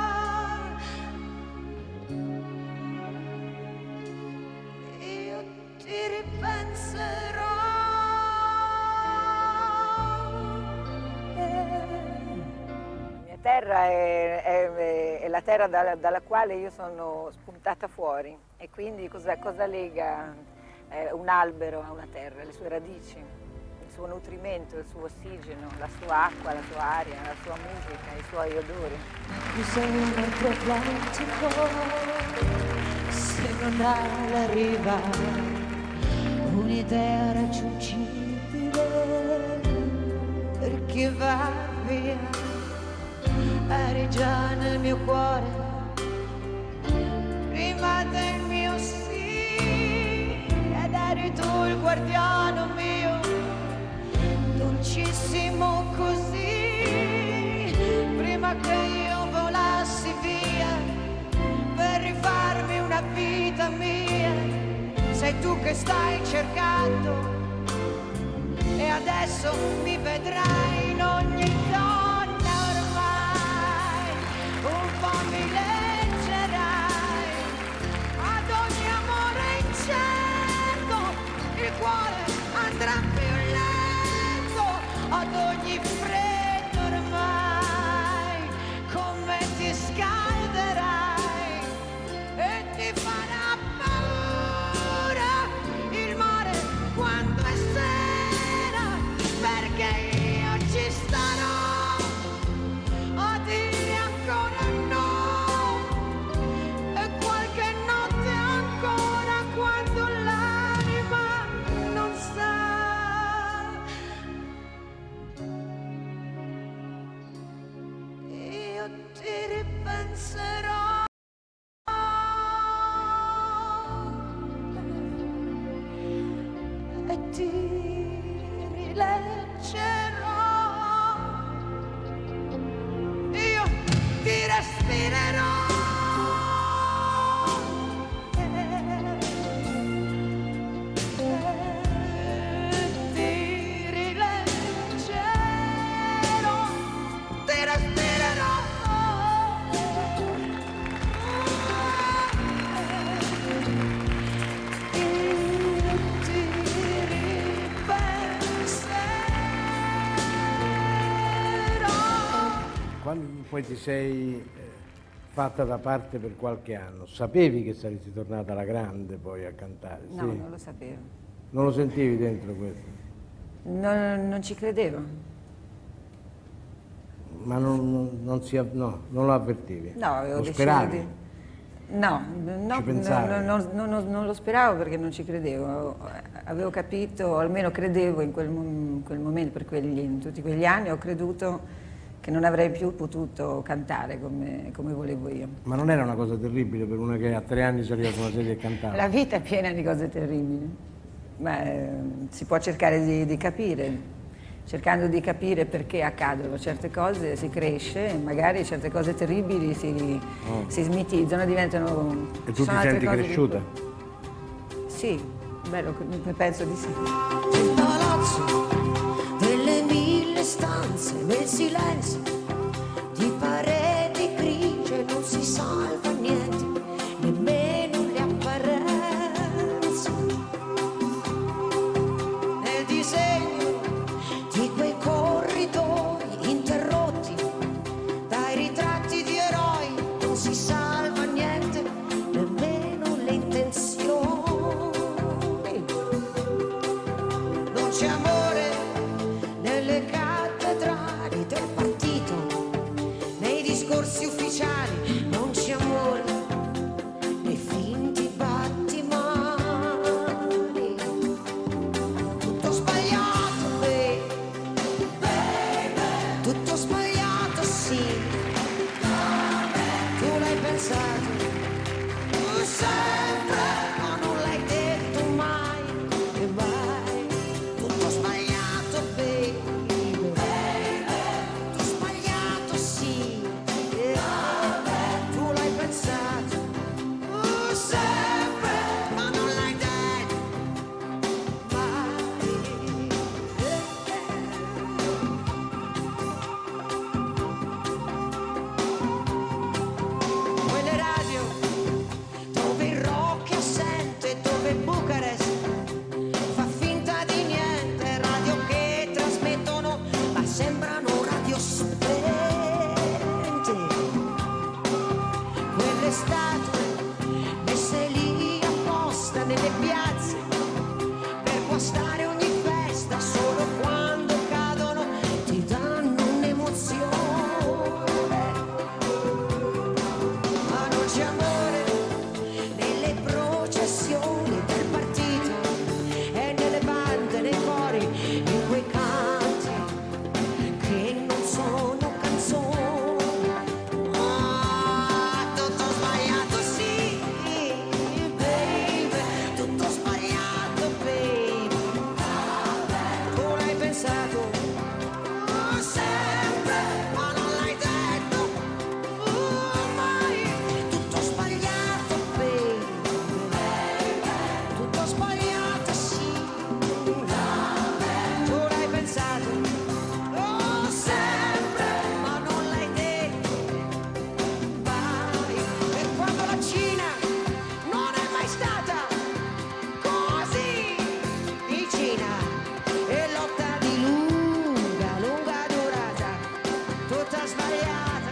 io ti ripenserò. La mia terra è la terra dalla quale io sono spuntata fuori, e quindi cosa lega un albero a una terra? Le sue radici, il suo nutrimento, il suo ossigeno, la sua acqua, la sua aria, la sua musica, i suoi odori. Tu sei un altro Atlantico, se non hai la riva, un'idea raggiungibile per chi va via. Eri già nel mio cuore prima del mio sì, ed eri tu il guardiano mio, dolcissimo così, prima che io volassi via per rifarmi una vita mia. Sei tu che stai cercando e adesso mi vedrai in ogni donna ormai, un po' mi leggerai ad ogni amore incerto, il cuore andrà più lento ad ogni freddo ormai, come ti scalderai e ti farà paura il mare quando è sera, perché io ci starò a dire ancora no, e qualche notte ancora quando l'anima non sa. Io ti ripenserò e ti rileggerò, io ti respirerò e ti rileggerò, ti respirerò. Quando poi ti sei fatta da parte per qualche anno. Sapevi che saresti tornata alla grande poi a cantare? No, Sì? non lo sapevo. Non lo sentivi dentro questo? Non ci credevo. Ma non lo avvertivi? No, avevo lo deciso speravi? No, Ci pensavi? non lo speravo perché non ci credevo. Avevo capito, o almeno credevo in quel momento, in tutti quegli anni, ho creduto che non avrei più potuto cantare come volevo io. Ma non era una cosa terribile per una che a 3 anni si arriva su una sedia e cantava? La vita è piena di cose terribili, ma si può cercare di capire. Cercando di capire perché accadono certe cose si cresce e magari certe cose terribili si smitizzano, diventano... E tu ti senti cresciuta? Sì, bello, penso di sì. Nel palazzo delle 1000 stanze, nel silenzio di pareti grigie non si salva niente, nemmeno le apparenze. Nel disegno di quei corridoi interrotti dai ritratti di eroi non si salva niente, nemmeno le intenzioni. Non c'è amore nelle cattedrali del partito, nei discorsi ufficiali, non c'è amore nei finti battimani. Tutto sbagliato, tutto sbagliato, sì. Tu l'hai pensato sempre, ma non l'hai detto mai e mai. Tutto sbagliato, baby. Tutto sbagliato, sì. Tu l'hai pensato sempre, ma non l'hai detto quelle radio dove il rock è assente, dove Bucarest fa finta di niente, radio che trasmettono ma sembrano radio spente. Quelle statue messe lì apposta nelle piazze per guastare ogni festa, solo quando cadono ti danno un'emozione. Ma non c'è amore nelle processioni del partito e nelle bande, nei cori, in quei canti che non sono canzoni. Tutto sbagliato, sì, baby. Tutto sbagliato, baby. Tu l'hai pensato sempre, ma non l'hai detto mai. Tutto sbagliato, baby. Tutto sbagliato, sì. Tu l'hai pensato sempre, ma non l'hai detto mai. E quando la Cina non è mai stata così vicina, e lotta di lunga, lunga durata, tutta sbagliata,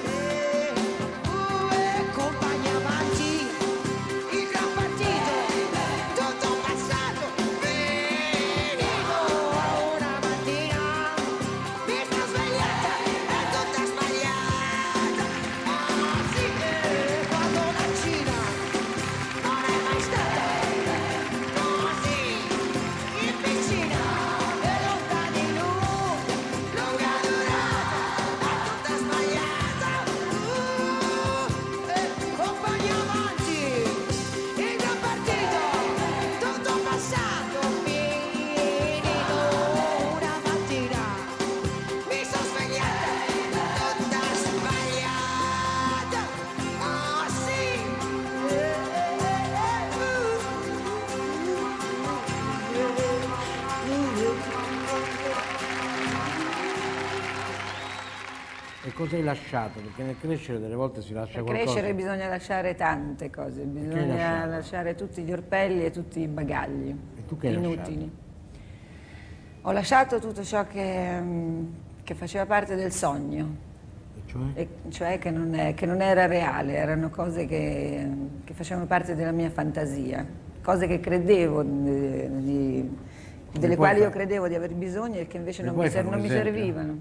compagni avanti, il gran partito, tutto passato, finito. Una mattina mi sto svegliata, è tutta sbagliata. Sì, quando la Cina non è mai stata così vicina, e lotta di lunga, lunga durata, tutta sbagliata. Compagni avanti, il gran partito, tutto passato, finito. Una mattina mi sono svegliata, tutta sbagliata. Sì. E cosa hai lasciato? Perché nel crescere delle volte si lascia Per qualcosa. crescere bisogna lasciare tante cose, hai bisogna lasciato? lasciare tutti gli orpelli e tutti i bagagli E tu che hai inutili. Ho lasciato tutto ciò che faceva parte del sogno. E Cioè che non era reale, erano cose che facevano parte della mia fantasia, cose che credevo, delle quali io credevo di aver bisogno e che invece non mi servivano.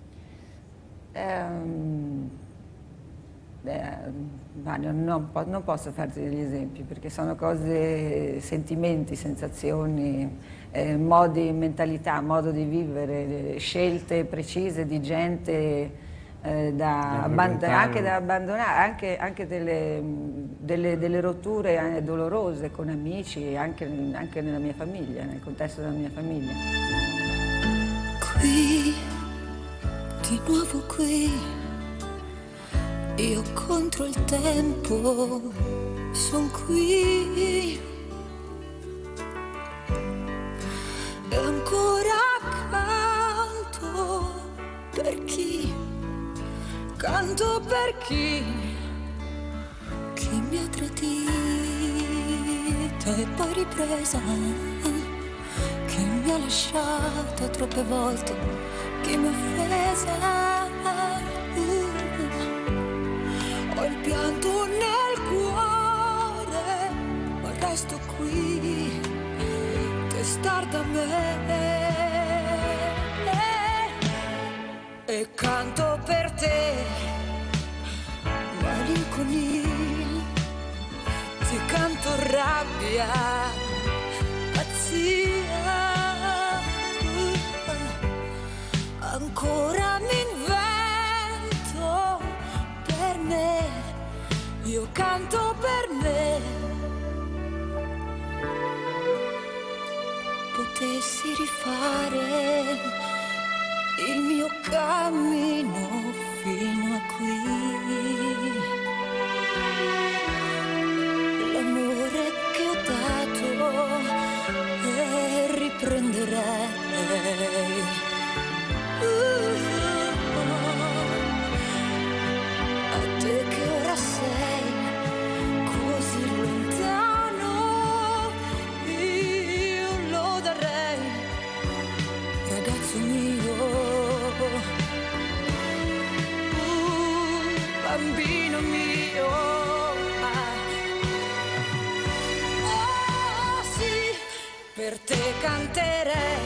Non posso farti degli esempi perché sono cose, sentimenti, sensazioni, modi, mentalità, modo di vivere, scelte precise di gente anche da abbandonare, anche delle rotture dolorose con amici, anche nella mia famiglia, nel contesto della mia famiglia. Qui, di nuovo qui, io contro il tempo, son qui. E ancora canto per chi? Canto per chi mi ha tradita e poi ripresa, chi mi ha lasciato troppe volte, chi mi ha offesa. Ho il pianto nel cuore, ma resto qui, che star da me. E canto per te, malinconia, ti canto rabbia, pazzia, ancora mi invento per me, io canto per me. Potessi rifare il mio cammino fino a qui, l'amore che ho dato e riprenderei. A te che ora sei così lontano, io lo darei, ragazzo mio. Bambino mio, oh sì, per te canterei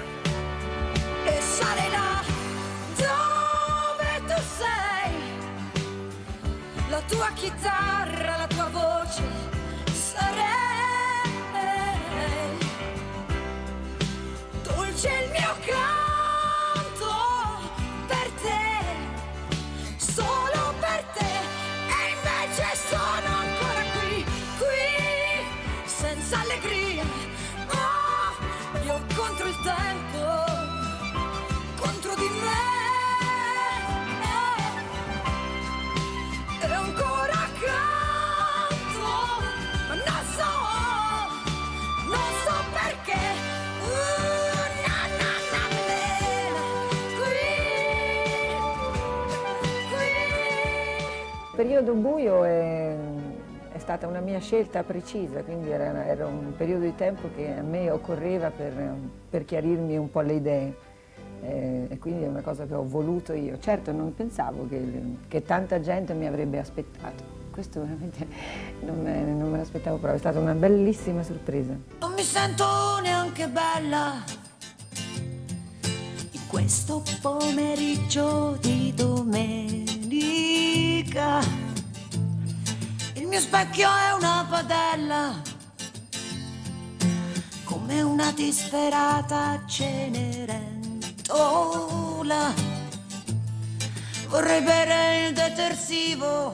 e sarei là dove tu sei, la tua chitarra, la tua voce, sarei dolce il mio canto per te, solo per te, e invece sono ancora qui, senza allegria, oh, io contro il tempo, contro di me, e ancora canto, ma non so perché, Il periodo buio è stata una mia scelta precisa, quindi era un periodo di tempo che a me occorreva per chiarirmi un po' le idee, e quindi è una cosa che ho voluto io. Certo, non pensavo che tanta gente mi avrebbe aspettato, questo veramente non me l'aspettavo proprio, è stata una bellissima sorpresa. Non mi sento neanche bella in questo pomeriggio di domenica. Il mio specchio è una padella, come una disperata cenerentola. Vorrei bere il detersivo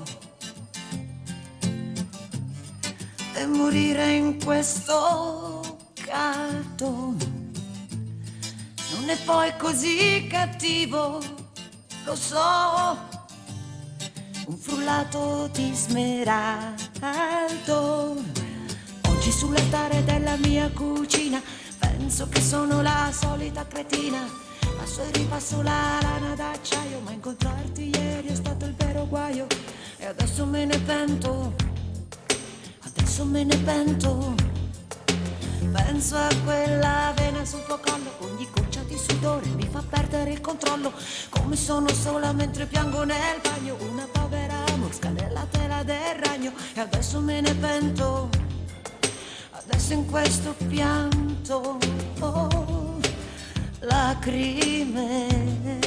e morire in questo caldo. Non è poi così cattivo, lo so, un frullato di smeraldo. Oggi sull'altare della mia cucina penso che sono la solita cretina, passo e ripasso la lana d'acciaio, ma incontrarti ieri è stato il vero guaio. E adesso me ne pento, adesso me ne pento. Penso a quella vena sul tuo collo, ogni goccia di sudore mi fa perdere il controllo, come sono sola mentre piango nel bagno, una povera mosca nella tela del ragno, e adesso me ne pento, adesso in questo pianto, oh, lacrime,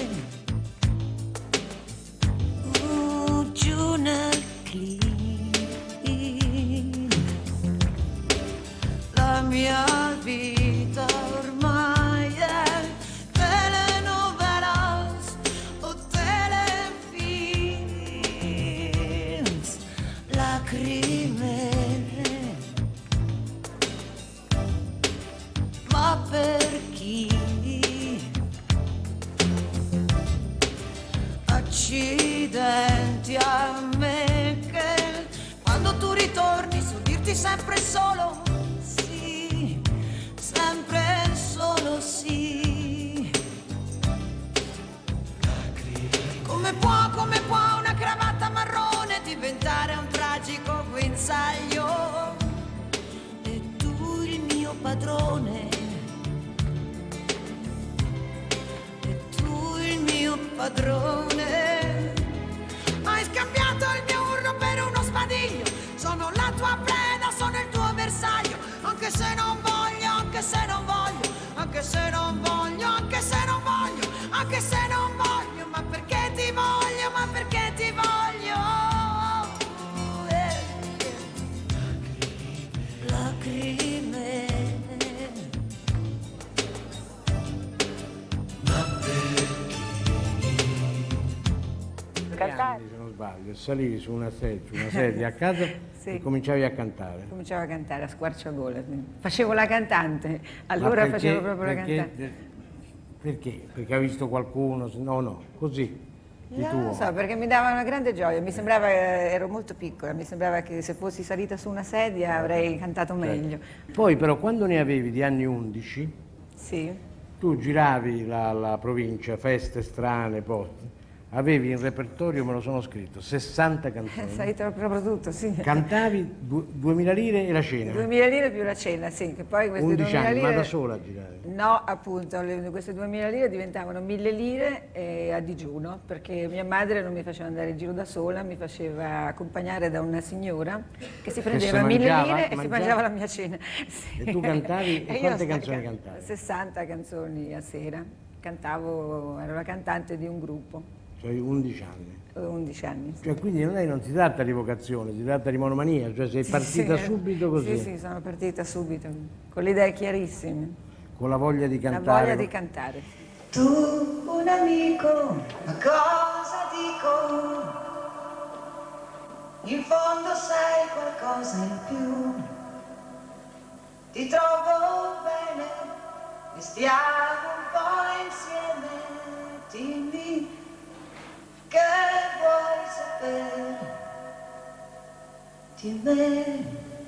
giù nel clean, la mia vita ormai è telenovelas o telefilms, lacrime, ma per chi? Accidenti a me che quando tu ritorni so dirti sempre solo sì, sempre solo sì. Come può una cravatta marrone diventare un tragico guinzaglio? E tu il mio padrone, e tu il mio padrone. Hai scambiato il mio urlo per uno spadiglio, sono la tua preda, sono il tuo bersaglio, anche se non voglio, anche se non voglio, anche se non voglio, anche se non voglio, anche se non voglio, ma perché ti voglio, ma perché ti voglio, lacrime, Anni, se non sbaglio, salivi su una sedia a casa Sì. e cominciavi a cantare. Cominciavo a cantare a squarciagola, sì. Facevo la cantante, allora facevo proprio la cantante. Perché? Perché hai visto qualcuno? No, così, di Non tuo. lo so, perché mi dava una grande gioia, mi sembrava, ero molto piccola, mi sembrava che se fossi salita su una sedia avrei cantato meglio. Poi però quando ne avevi di anni 11, Sì. tu giravi la provincia, feste strane, posti. Avevi in repertorio, me lo sono scritto, 60 canzoni. Sai proprio tutto, sì. Cantavi 2000 lire e la cena. 2000 lire più la cena, sì, che poi queste 11 2000 anni, lire... ma da sola a girare. No, appunto, queste 2000 lire diventavano 1000 lire a digiuno, perché mia madre non mi faceva andare in giro da sola, mi faceva accompagnare da una signora che si prendeva 1000 lire e si mangiava la mia cena. Sì. E tu cantavi, e io quante canzoni cantavi? 60 canzoni a sera, cantavo, ero la cantante di un gruppo. Cioè 11 anni. 11 anni. Sì. Cioè, quindi non si tratta di vocazione, si tratta di monomania, cioè sei partita subito così. Sì, sono partita subito, con le idee chiarissime. Con la voglia di La cantare. voglia di cantare. Tu un amico, ma cosa dico? In fondo sei qualcosa in più. Ti trovo bene e stiamo un po' insieme. Dimmi che vuoi sapere di me.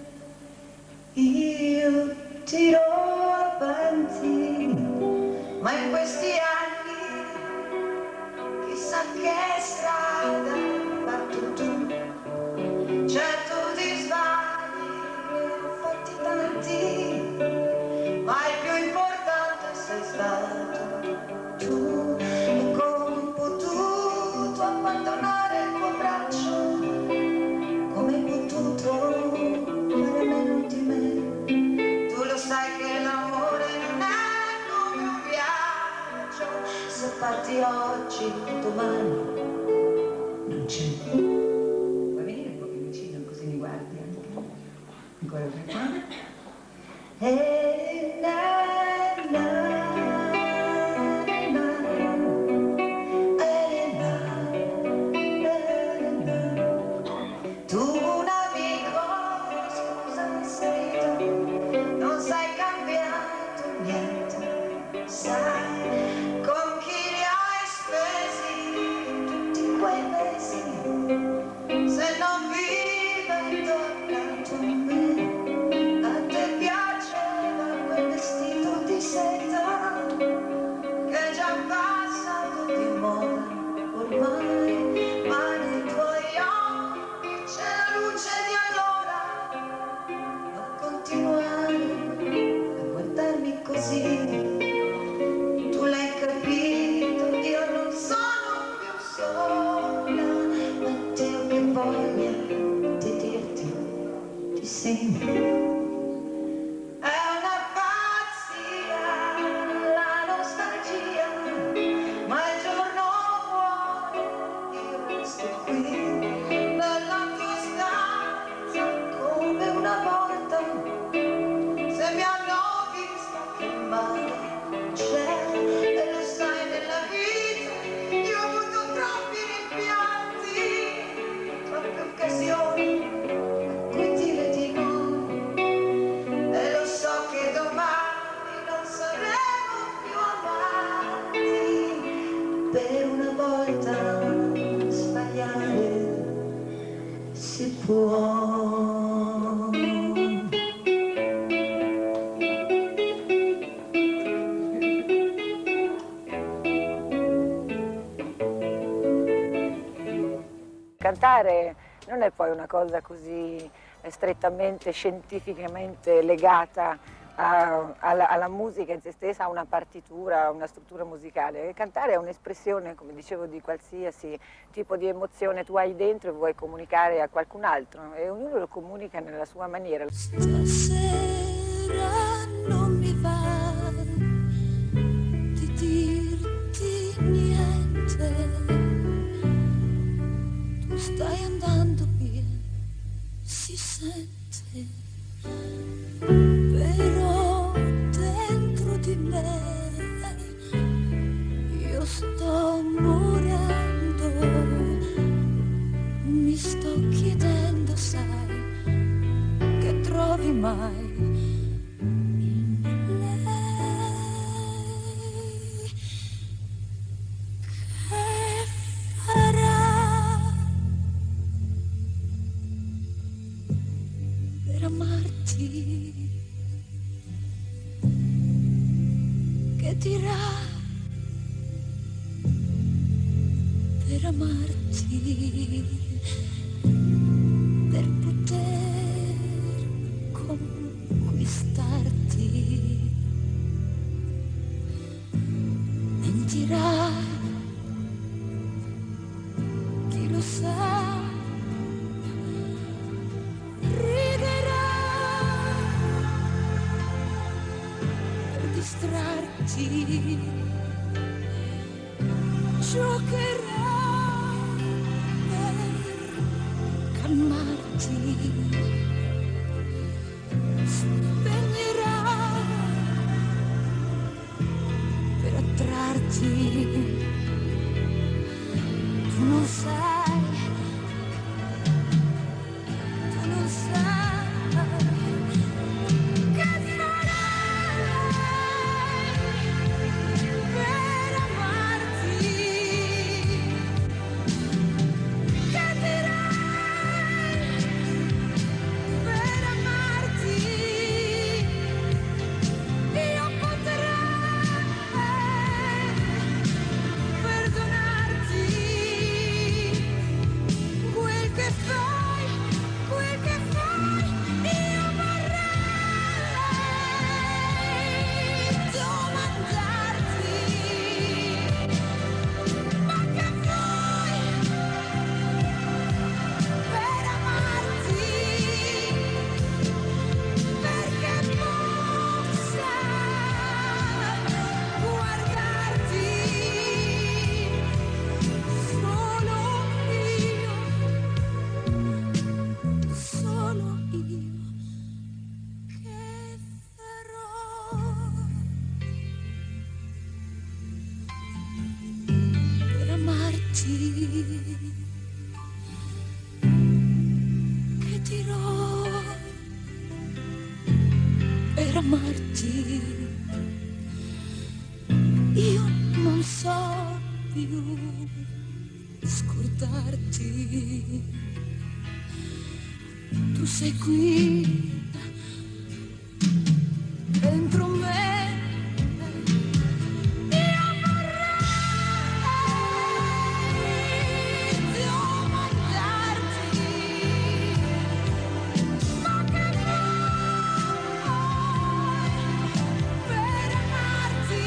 Io tiro avanti, ma in questi anni chissà che strada hai fatto tu. Certo ti sbagli, ne ho fatti tanti, ma il più importante sei stato tu. E come hai potuto abbandonare il tuo braccio? Come hai potuto fare meno di me? Tu lo sai che l'amore non è come un viaggio, se parti oggi, domani non c'è. Vuoi venire un po' più vicino così mi guardi anche? Ancora più. Tu un amico, scusami se rido, non sai cambiato niente, sai con chi li hai spesi tutti quei mesi, se non vive intorno a me, a te piaceva quel vestito di seta, che è già passato di moda ormai, ma nei tuoi occhi c'è la luce di allora, a continuare a guardarmi così. Tu sì, è una pazzia la nostalgia, ma il giorno vuole io resto qui nella tua stanza come una volta. Se mi hanno vista che male c'è, e lo sai nella vita io ho avuto troppi rimpianti, troppe occasioni a cui dire di no, e lo so che domani non saremo più amanti. Per una volta sbagliare si può. Cantare non è poi una cosa così strettamente, scientificamente legata alla musica in se stessa, a una partitura, a una struttura musicale. Cantare è un'espressione, come dicevo, di qualsiasi tipo di emozione tu hai dentro e vuoi comunicare a qualcun altro, e ognuno lo comunica nella sua maniera. Stasera non mi va di dirti niente. Tu stai andando via, si sente, però dentro di me io sto morendo, mi sto chiedendo, sai, che trovi mai in lei, che farà per amarti, che dirà per amarti, per poter conquistarti. Mentirà, chi lo sa, riderà per distrarti, giocherà per calmarti, spegnerà per attrarti. Tu non sai, tu non sai che farai per amarti, che dirai per amarti. Io potrei perdonarti quel che fai, io vorrei domandarti, ma che vuoi per amarti, perché possa guardarti solo io, che farò per amarti, che dirò per amarti. Io non so più scordarti, tu sei qui dentro me. Io vorrei domandarti, ma che vuoi per amarti,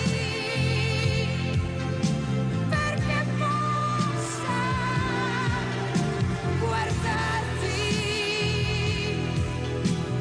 perché possa guardarti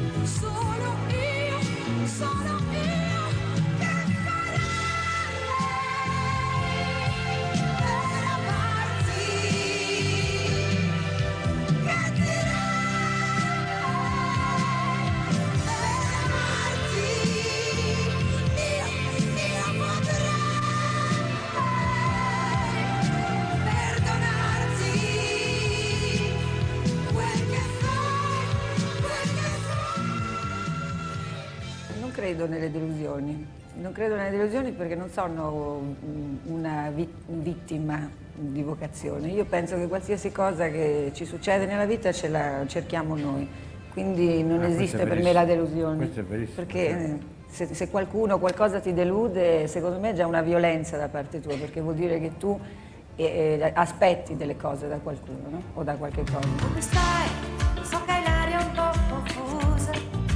credo nelle delusioni. Non credo nelle delusioni perché non sono una vittima di vocazione. Io penso che qualsiasi cosa che ci succede nella vita ce la cerchiamo noi. Quindi non esiste per me la delusione. Questo è verissimo. Perché se qualcuno, qualcosa ti delude, secondo me è già una violenza da parte tua, perché vuol dire che tu aspetti delle cose da qualcuno, no? O da qualche cosa. Come stai? So che hai l'aria un po' confusa.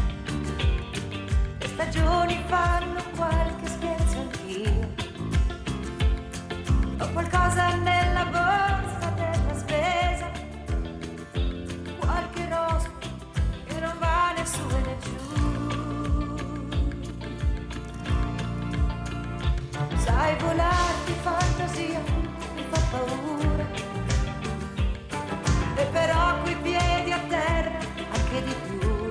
Le stagioni fanno qualche scherzo anch'io. Ho qualcosa nella borsa per la spesa, qualche rospo che non va né su né giù. Sai volarti fantasia, mi fa paura. E però coi piedi a terra anche di più.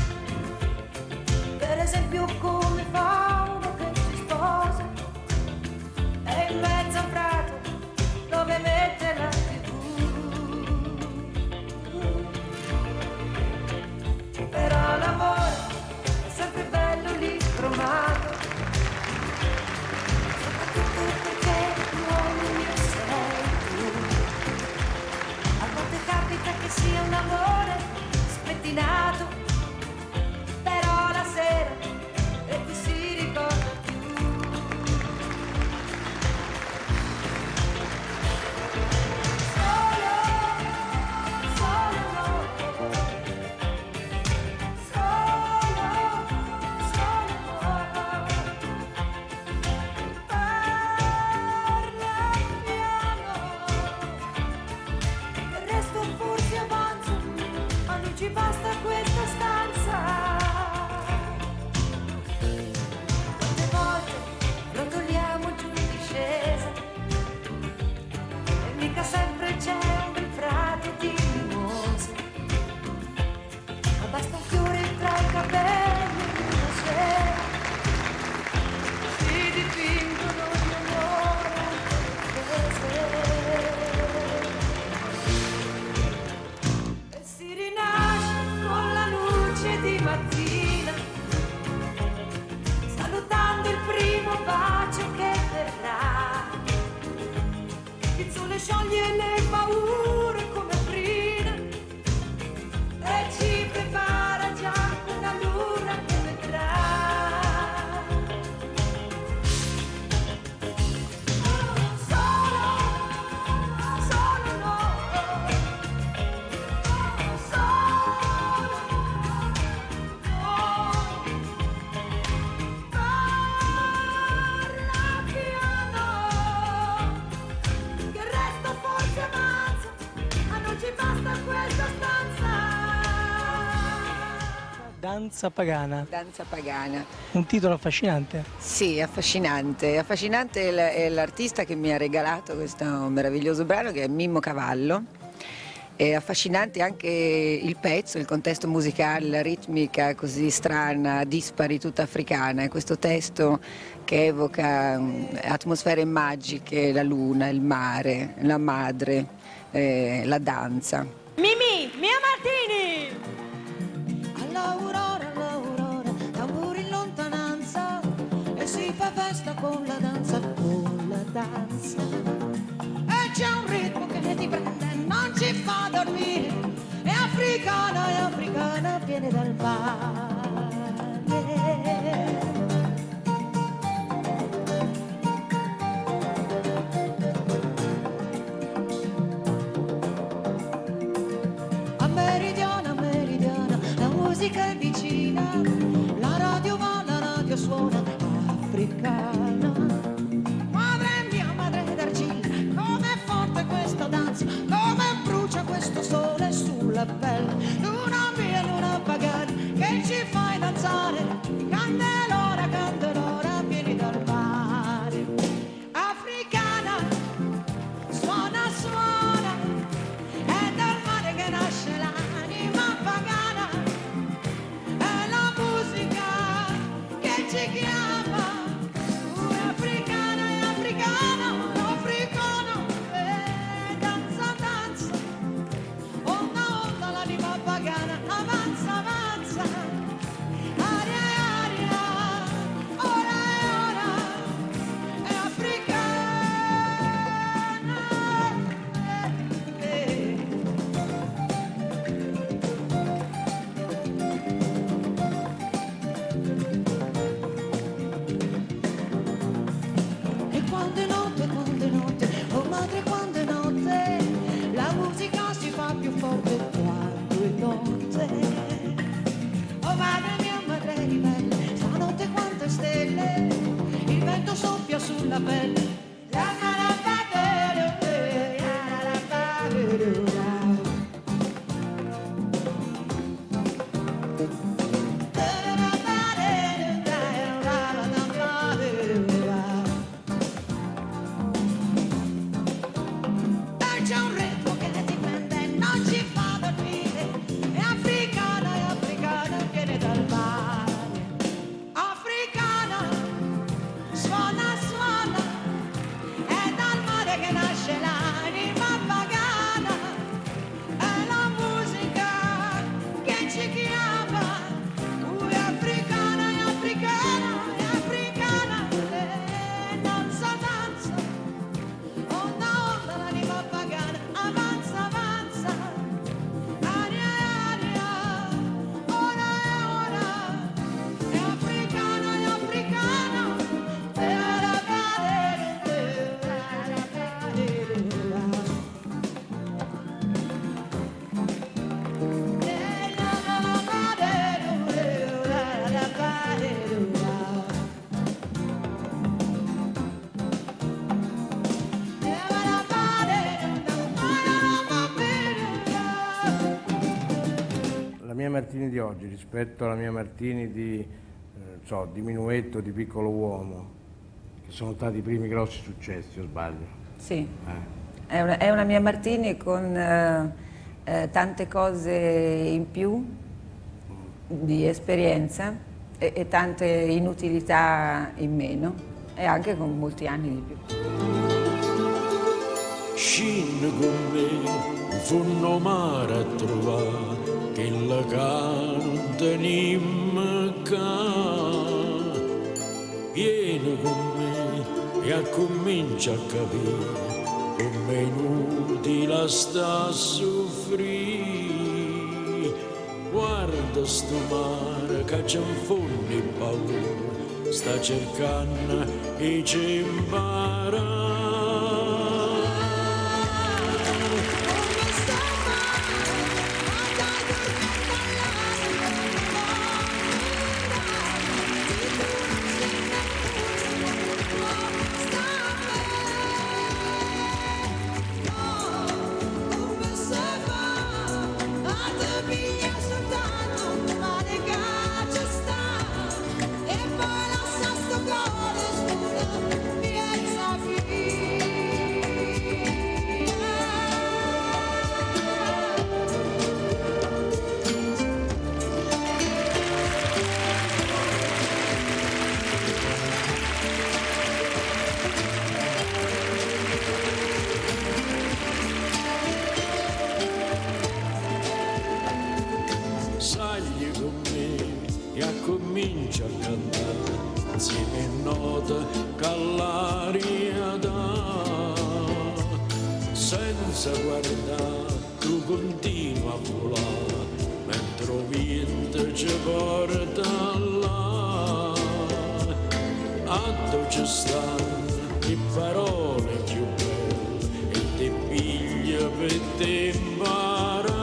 Per esempio come fa uno che si sposa è in mezzo a un prato dove mette la TV. Però l'amore è sempre bello lì cromato, soprattutto perché l'uomo sei tu. A volte capita che sia un amore spettinato, però la sera e ti si ricorda più. Solo no, solo no. Parla piano, il resto forse avanza, ma non ci basta questa stanza. Quante volte rotoliamo giù in discesa e mica sempre c'è un bel prato di mimose, ma basta un fiore tra i capelli di una sera, si dipingono di amore le sere. E si rinasce con la luce di mattina, salutando il primo bacio che verrà. Il sole scioglie le paure come prima e ci prepara già una luna che vedrà. Solo no, solo no. Parla piano, che il resto forse avanza, ma non ci basta questa stanza. Danza pagana. Danza pagana. Un titolo affascinante. Sì, affascinante. Affascinante è l'artista che mi ha regalato questo meraviglioso brano, che è Mimmo Cavallo. È affascinante anche il pezzo, il contesto musicale, la ritmica così strana, dispari, tutta africana. È questo testo che evoca atmosfere magiche, la luna, il mare, la madre, la danza. Mimì, Mia Martini! All'aurora, tamburi in lontananza e si fa festa con la danza, E c'è un ritmo che ti prende, non ci fa dormire, è africana, viene dal mare. A meridiana, la musica è vicina, la radio va, la radio suona, africana. Madre mia, madre d'argilla, com'è forte questa danza, come brucia questo sole sulla pelle. Luna mia, luna pagana, che ci fai danzare, candelora, vieni dal mare. Africana, suona, è dal mare che nasce l'anima pagana, è la musica che ci chiama. Africana, danza, l'anima pagana. Martini di oggi rispetto alla Mia Martini di Minuetto, di Piccolo Uomo, che sono stati i primi grossi successi, o sbaglio? Sì, è una Mia Martini con tante cose in più di esperienza e tante inutilità in meno, e anche con molti anni di più. Scendi con me, funno mare a trovare, che la che non tenim ca. Vieni con me e comincia a capire come inutile sta a soffrire. Guarda sto mare che ci infonde paura, sta cercando e ci impara. Comincia a cantare insieme note che l'aria dà, senza guardare tu continua a volare mentre il vento ci porta là. A dove ci stanno le parole più belle e ti piglia per te imparare.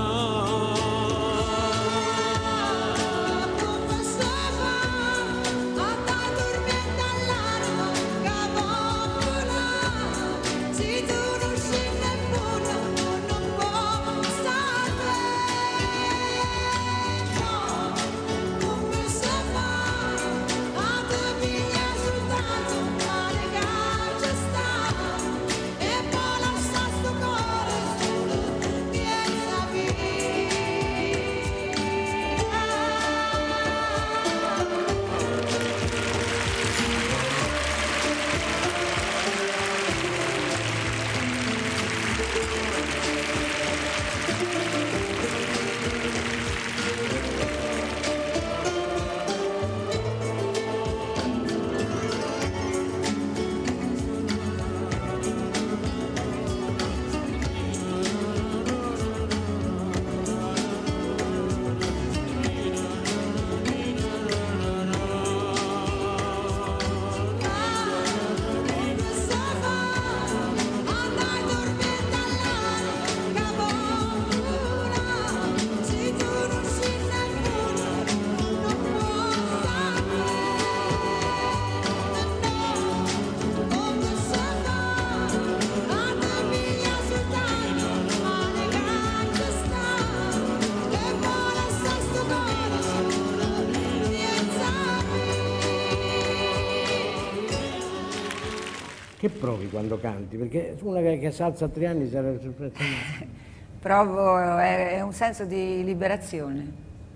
Che provi quando canti? Perché una che si alza a 3 anni sarà sorpresa. Provo, è un senso di liberazione,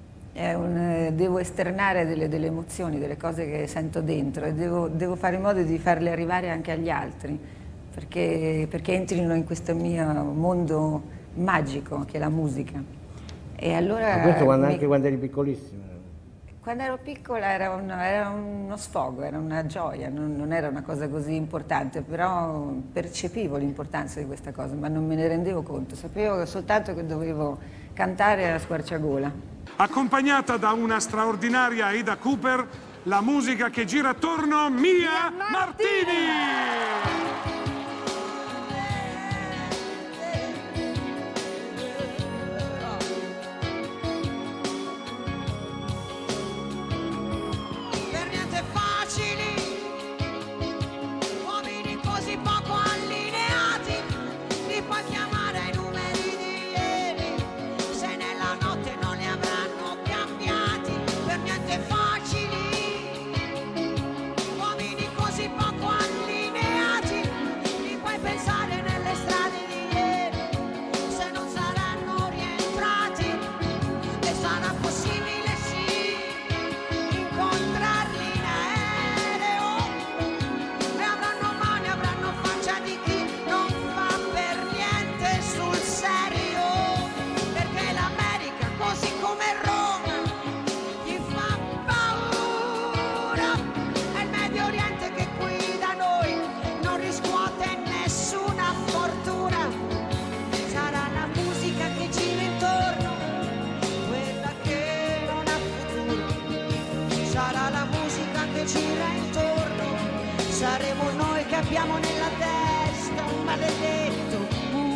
devo esternare delle emozioni, delle cose che sento dentro e devo fare in modo di farle arrivare anche agli altri, perché entrino in questo mio mondo magico che è la musica. E allora ma questo anche quando eri piccolissima? Quando ero piccola era uno sfogo, era una gioia, non era una cosa così importante, però percepivo l'importanza di questa cosa, ma non me ne rendevo conto, sapevo soltanto che dovevo cantare a squarciagola. Accompagnata da una straordinaria Aida Cooper, la musica che gira attorno Mia Martini! Puoi chiamare ai numeri di ieri, se nella notte non li avranno che gira intorno, saremo noi che abbiamo nella testa un maledetto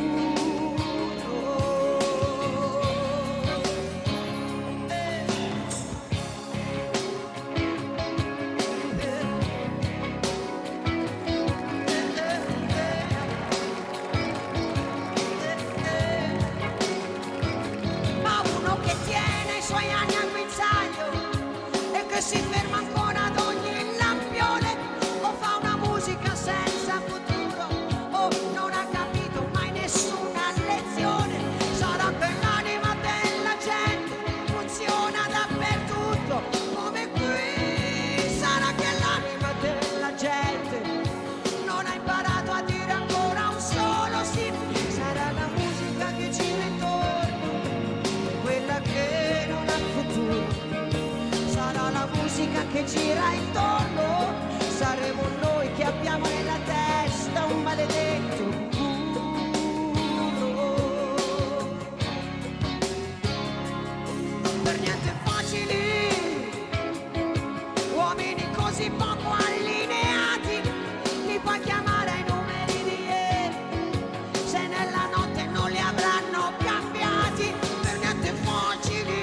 si ferma ancora ad ogni lampione, o fa una musica senza futuro, o non ha capito mai nessuna lezione. Sarà per l'anima della gente, funziona dappertutto, come qui. Sarà che l'anima della gente non ha imparato a dire ancora un solo sì. Sarà la musica che gira intorno, quella che non ha futuro. Sarà la musica che gira intorno, saremo noi che abbiamo nella testa un maledetto muro. Per niente facili, uomini così poco allineati, li puoi chiamare ai numeri di ieri, se nella notte non li avranno cambiati. Per niente facili,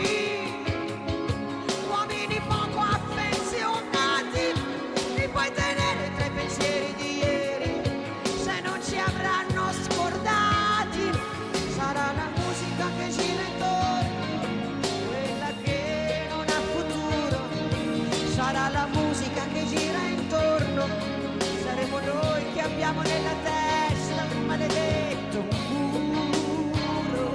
puoi tenere tra i pensieri di ieri, se non ci avranno scordati. Sarà la musica che gira intorno, quella che non ha futuro. Sarà la musica che gira intorno, saremo noi che abbiamo nella testa un maledetto muro.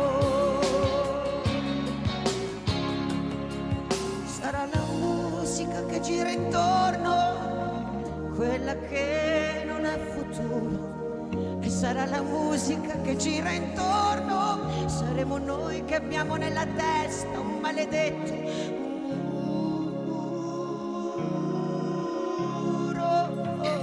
Sarà la musica che gira intorno, quella che non ha futuro, e sarà la musica che gira intorno, saremo noi che abbiamo nella testa un maledetto muro.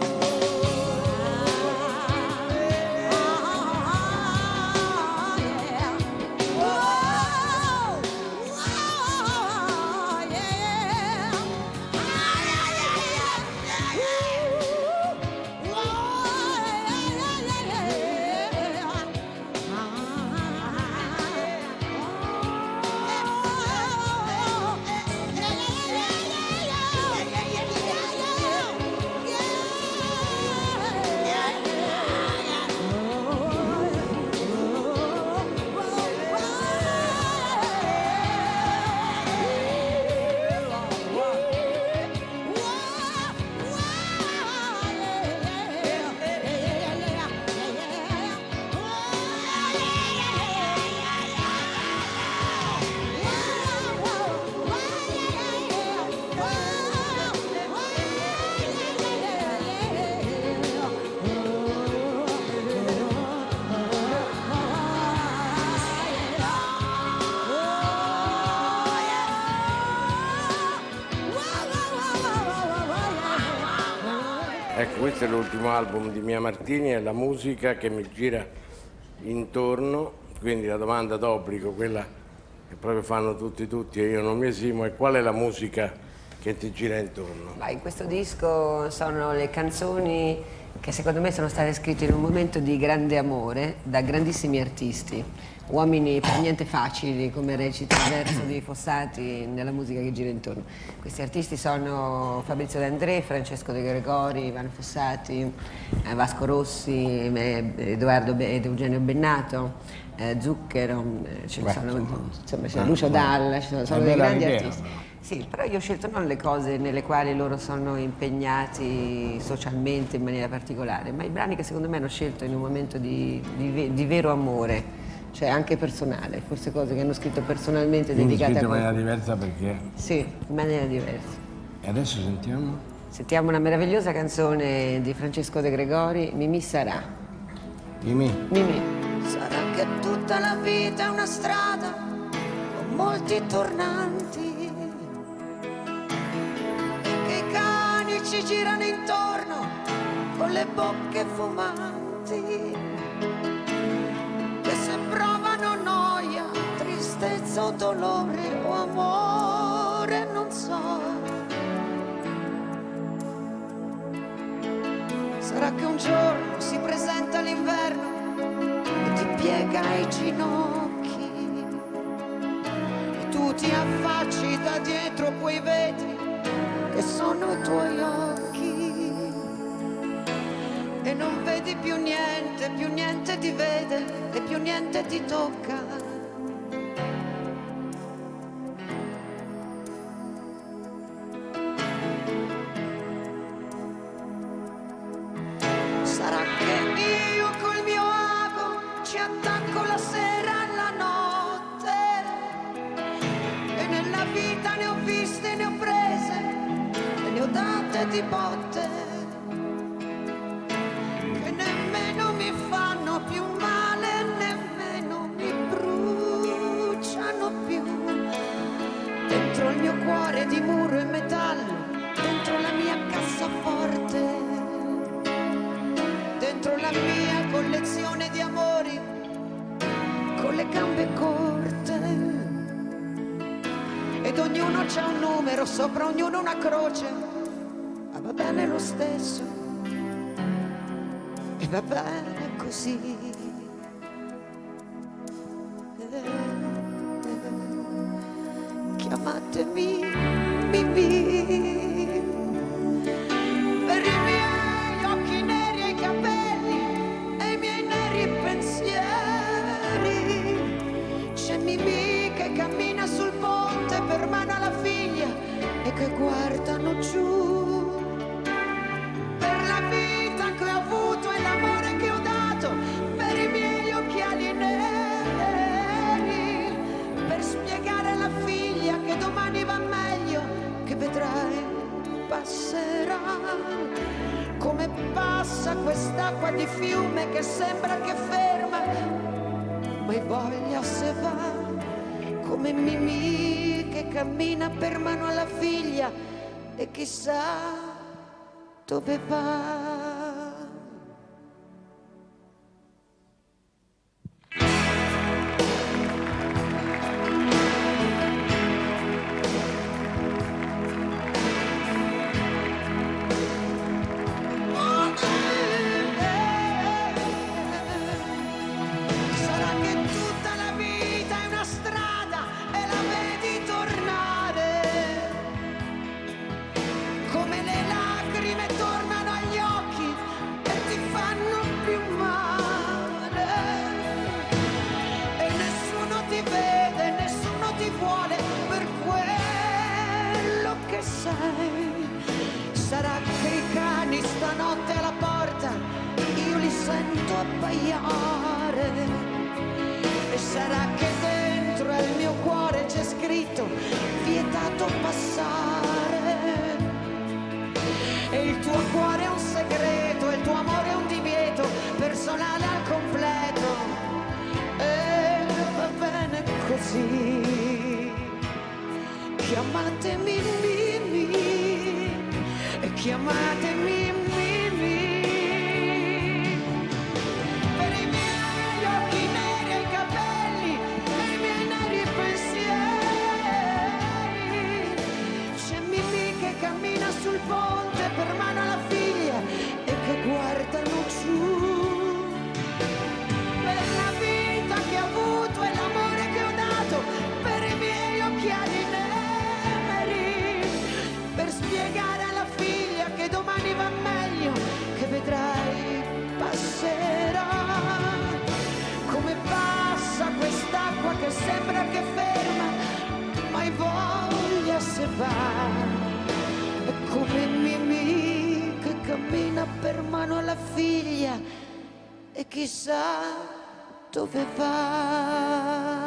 Ecco, questo è l'ultimo album di Mia Martini, è la musica che mi gira intorno, quindi la domanda d'obbligo, quella che proprio fanno tutti e io non mi esimo, è: qual è la musica che ti gira intorno? In questo disco sono le canzoni che secondo me sono state scritte in un momento di grande amore da grandissimi artisti, uomini per niente facili, come recita il verso di Fossati nella musica che gira intorno. Questi artisti sono Fabrizio De André, Francesco De Gregori, Ivano Fossati, Vasco Rossi, Edoardo ed Eugenio Bennato, Zucchero, c'è Lucio Dalla, sono dei grandi artisti. Sì, però io ho scelto non le cose nelle quali loro sono impegnati socialmente in maniera particolare, ma i brani che secondo me hanno scelto in un momento di vero amore, cioè anche personale, forse cose che hanno scritto personalmente dedicate a in maniera diversa perché? Sì, in maniera diversa. E adesso sentiamo? Sentiamo una meravigliosa canzone di Francesco De Gregori, Mimì sarà. Mimì? Mimì. Sarà che tutta la vita è una strada con molti tornanti, ci girano intorno con le bocche fumanti, che se provano noia, tristezza o dolore o amore, non so. Sarà che un giorno si presenta l'inverno e ti piega i ginocchi e tu ti affacci da dietro quei vetri che sono i tuoi occhi e non vedi più niente ti vede e più niente ti tocca. Sarà che io col mio ago ci attacco la sera alla notte e nella vita ne ho viste, ne ho prese e ne ho date di botte che nemmeno mi fanno più male, nemmeno mi bruciano più. Dentro il mio cuore di muro e metallo, dentro la mia cassaforte, dentro la mia collezione di amori con le gambe corte ed ognuno c'ha un numero, sopra ognuno una croce, ma va bene lo stesso e va bene così. Chiamatemi Mimì per i miei occhi neri e i capelli e i miei neri pensieri. C'è Mimì che cammina sul ponte per mano alla figlia e che guardano giù. Per la vita che ho avuto e l'amore che ho dato, per i miei occhiali neri, per spiegare alla figlia che domani va meglio, che vedrai passerà come passa quest'acqua di fiume che sembra che ferma, mai voglia se va, come Mimì che cammina per mano alla figlia e chissà dove va. Sarà che tutta la vita è una strada e la vedi tornare, come le lacrime tornano agli occhi e ti fanno più male, e nessuno ti vede, nessuno ti vuole per quello che sei. Sarà che i cani stanotte alla porta io li sento abbaiare, e sarà che dentro al mio cuore c'è scritto vietato passare, e il tuo cuore è un segreto e il tuo amore è un divieto personale al completo, e va bene così. Chiamatemi Mimì e chiamatemi Mimì per i miei occhi neri e i capelli e i miei neri pensieri. C'è Mimì che cammina sul ponte per mano alla figlia e che guardano giù. Per la vita che ho avuto e l'amore che ho dato, per i miei occhiali neri, per spiegare alla figlia che domani va meglio, che vedrai passerà come passa quest'acqua che sembra che ferma, mai voglia se va, è come Mimì che cammina per mano alla figlia e chissà dove va.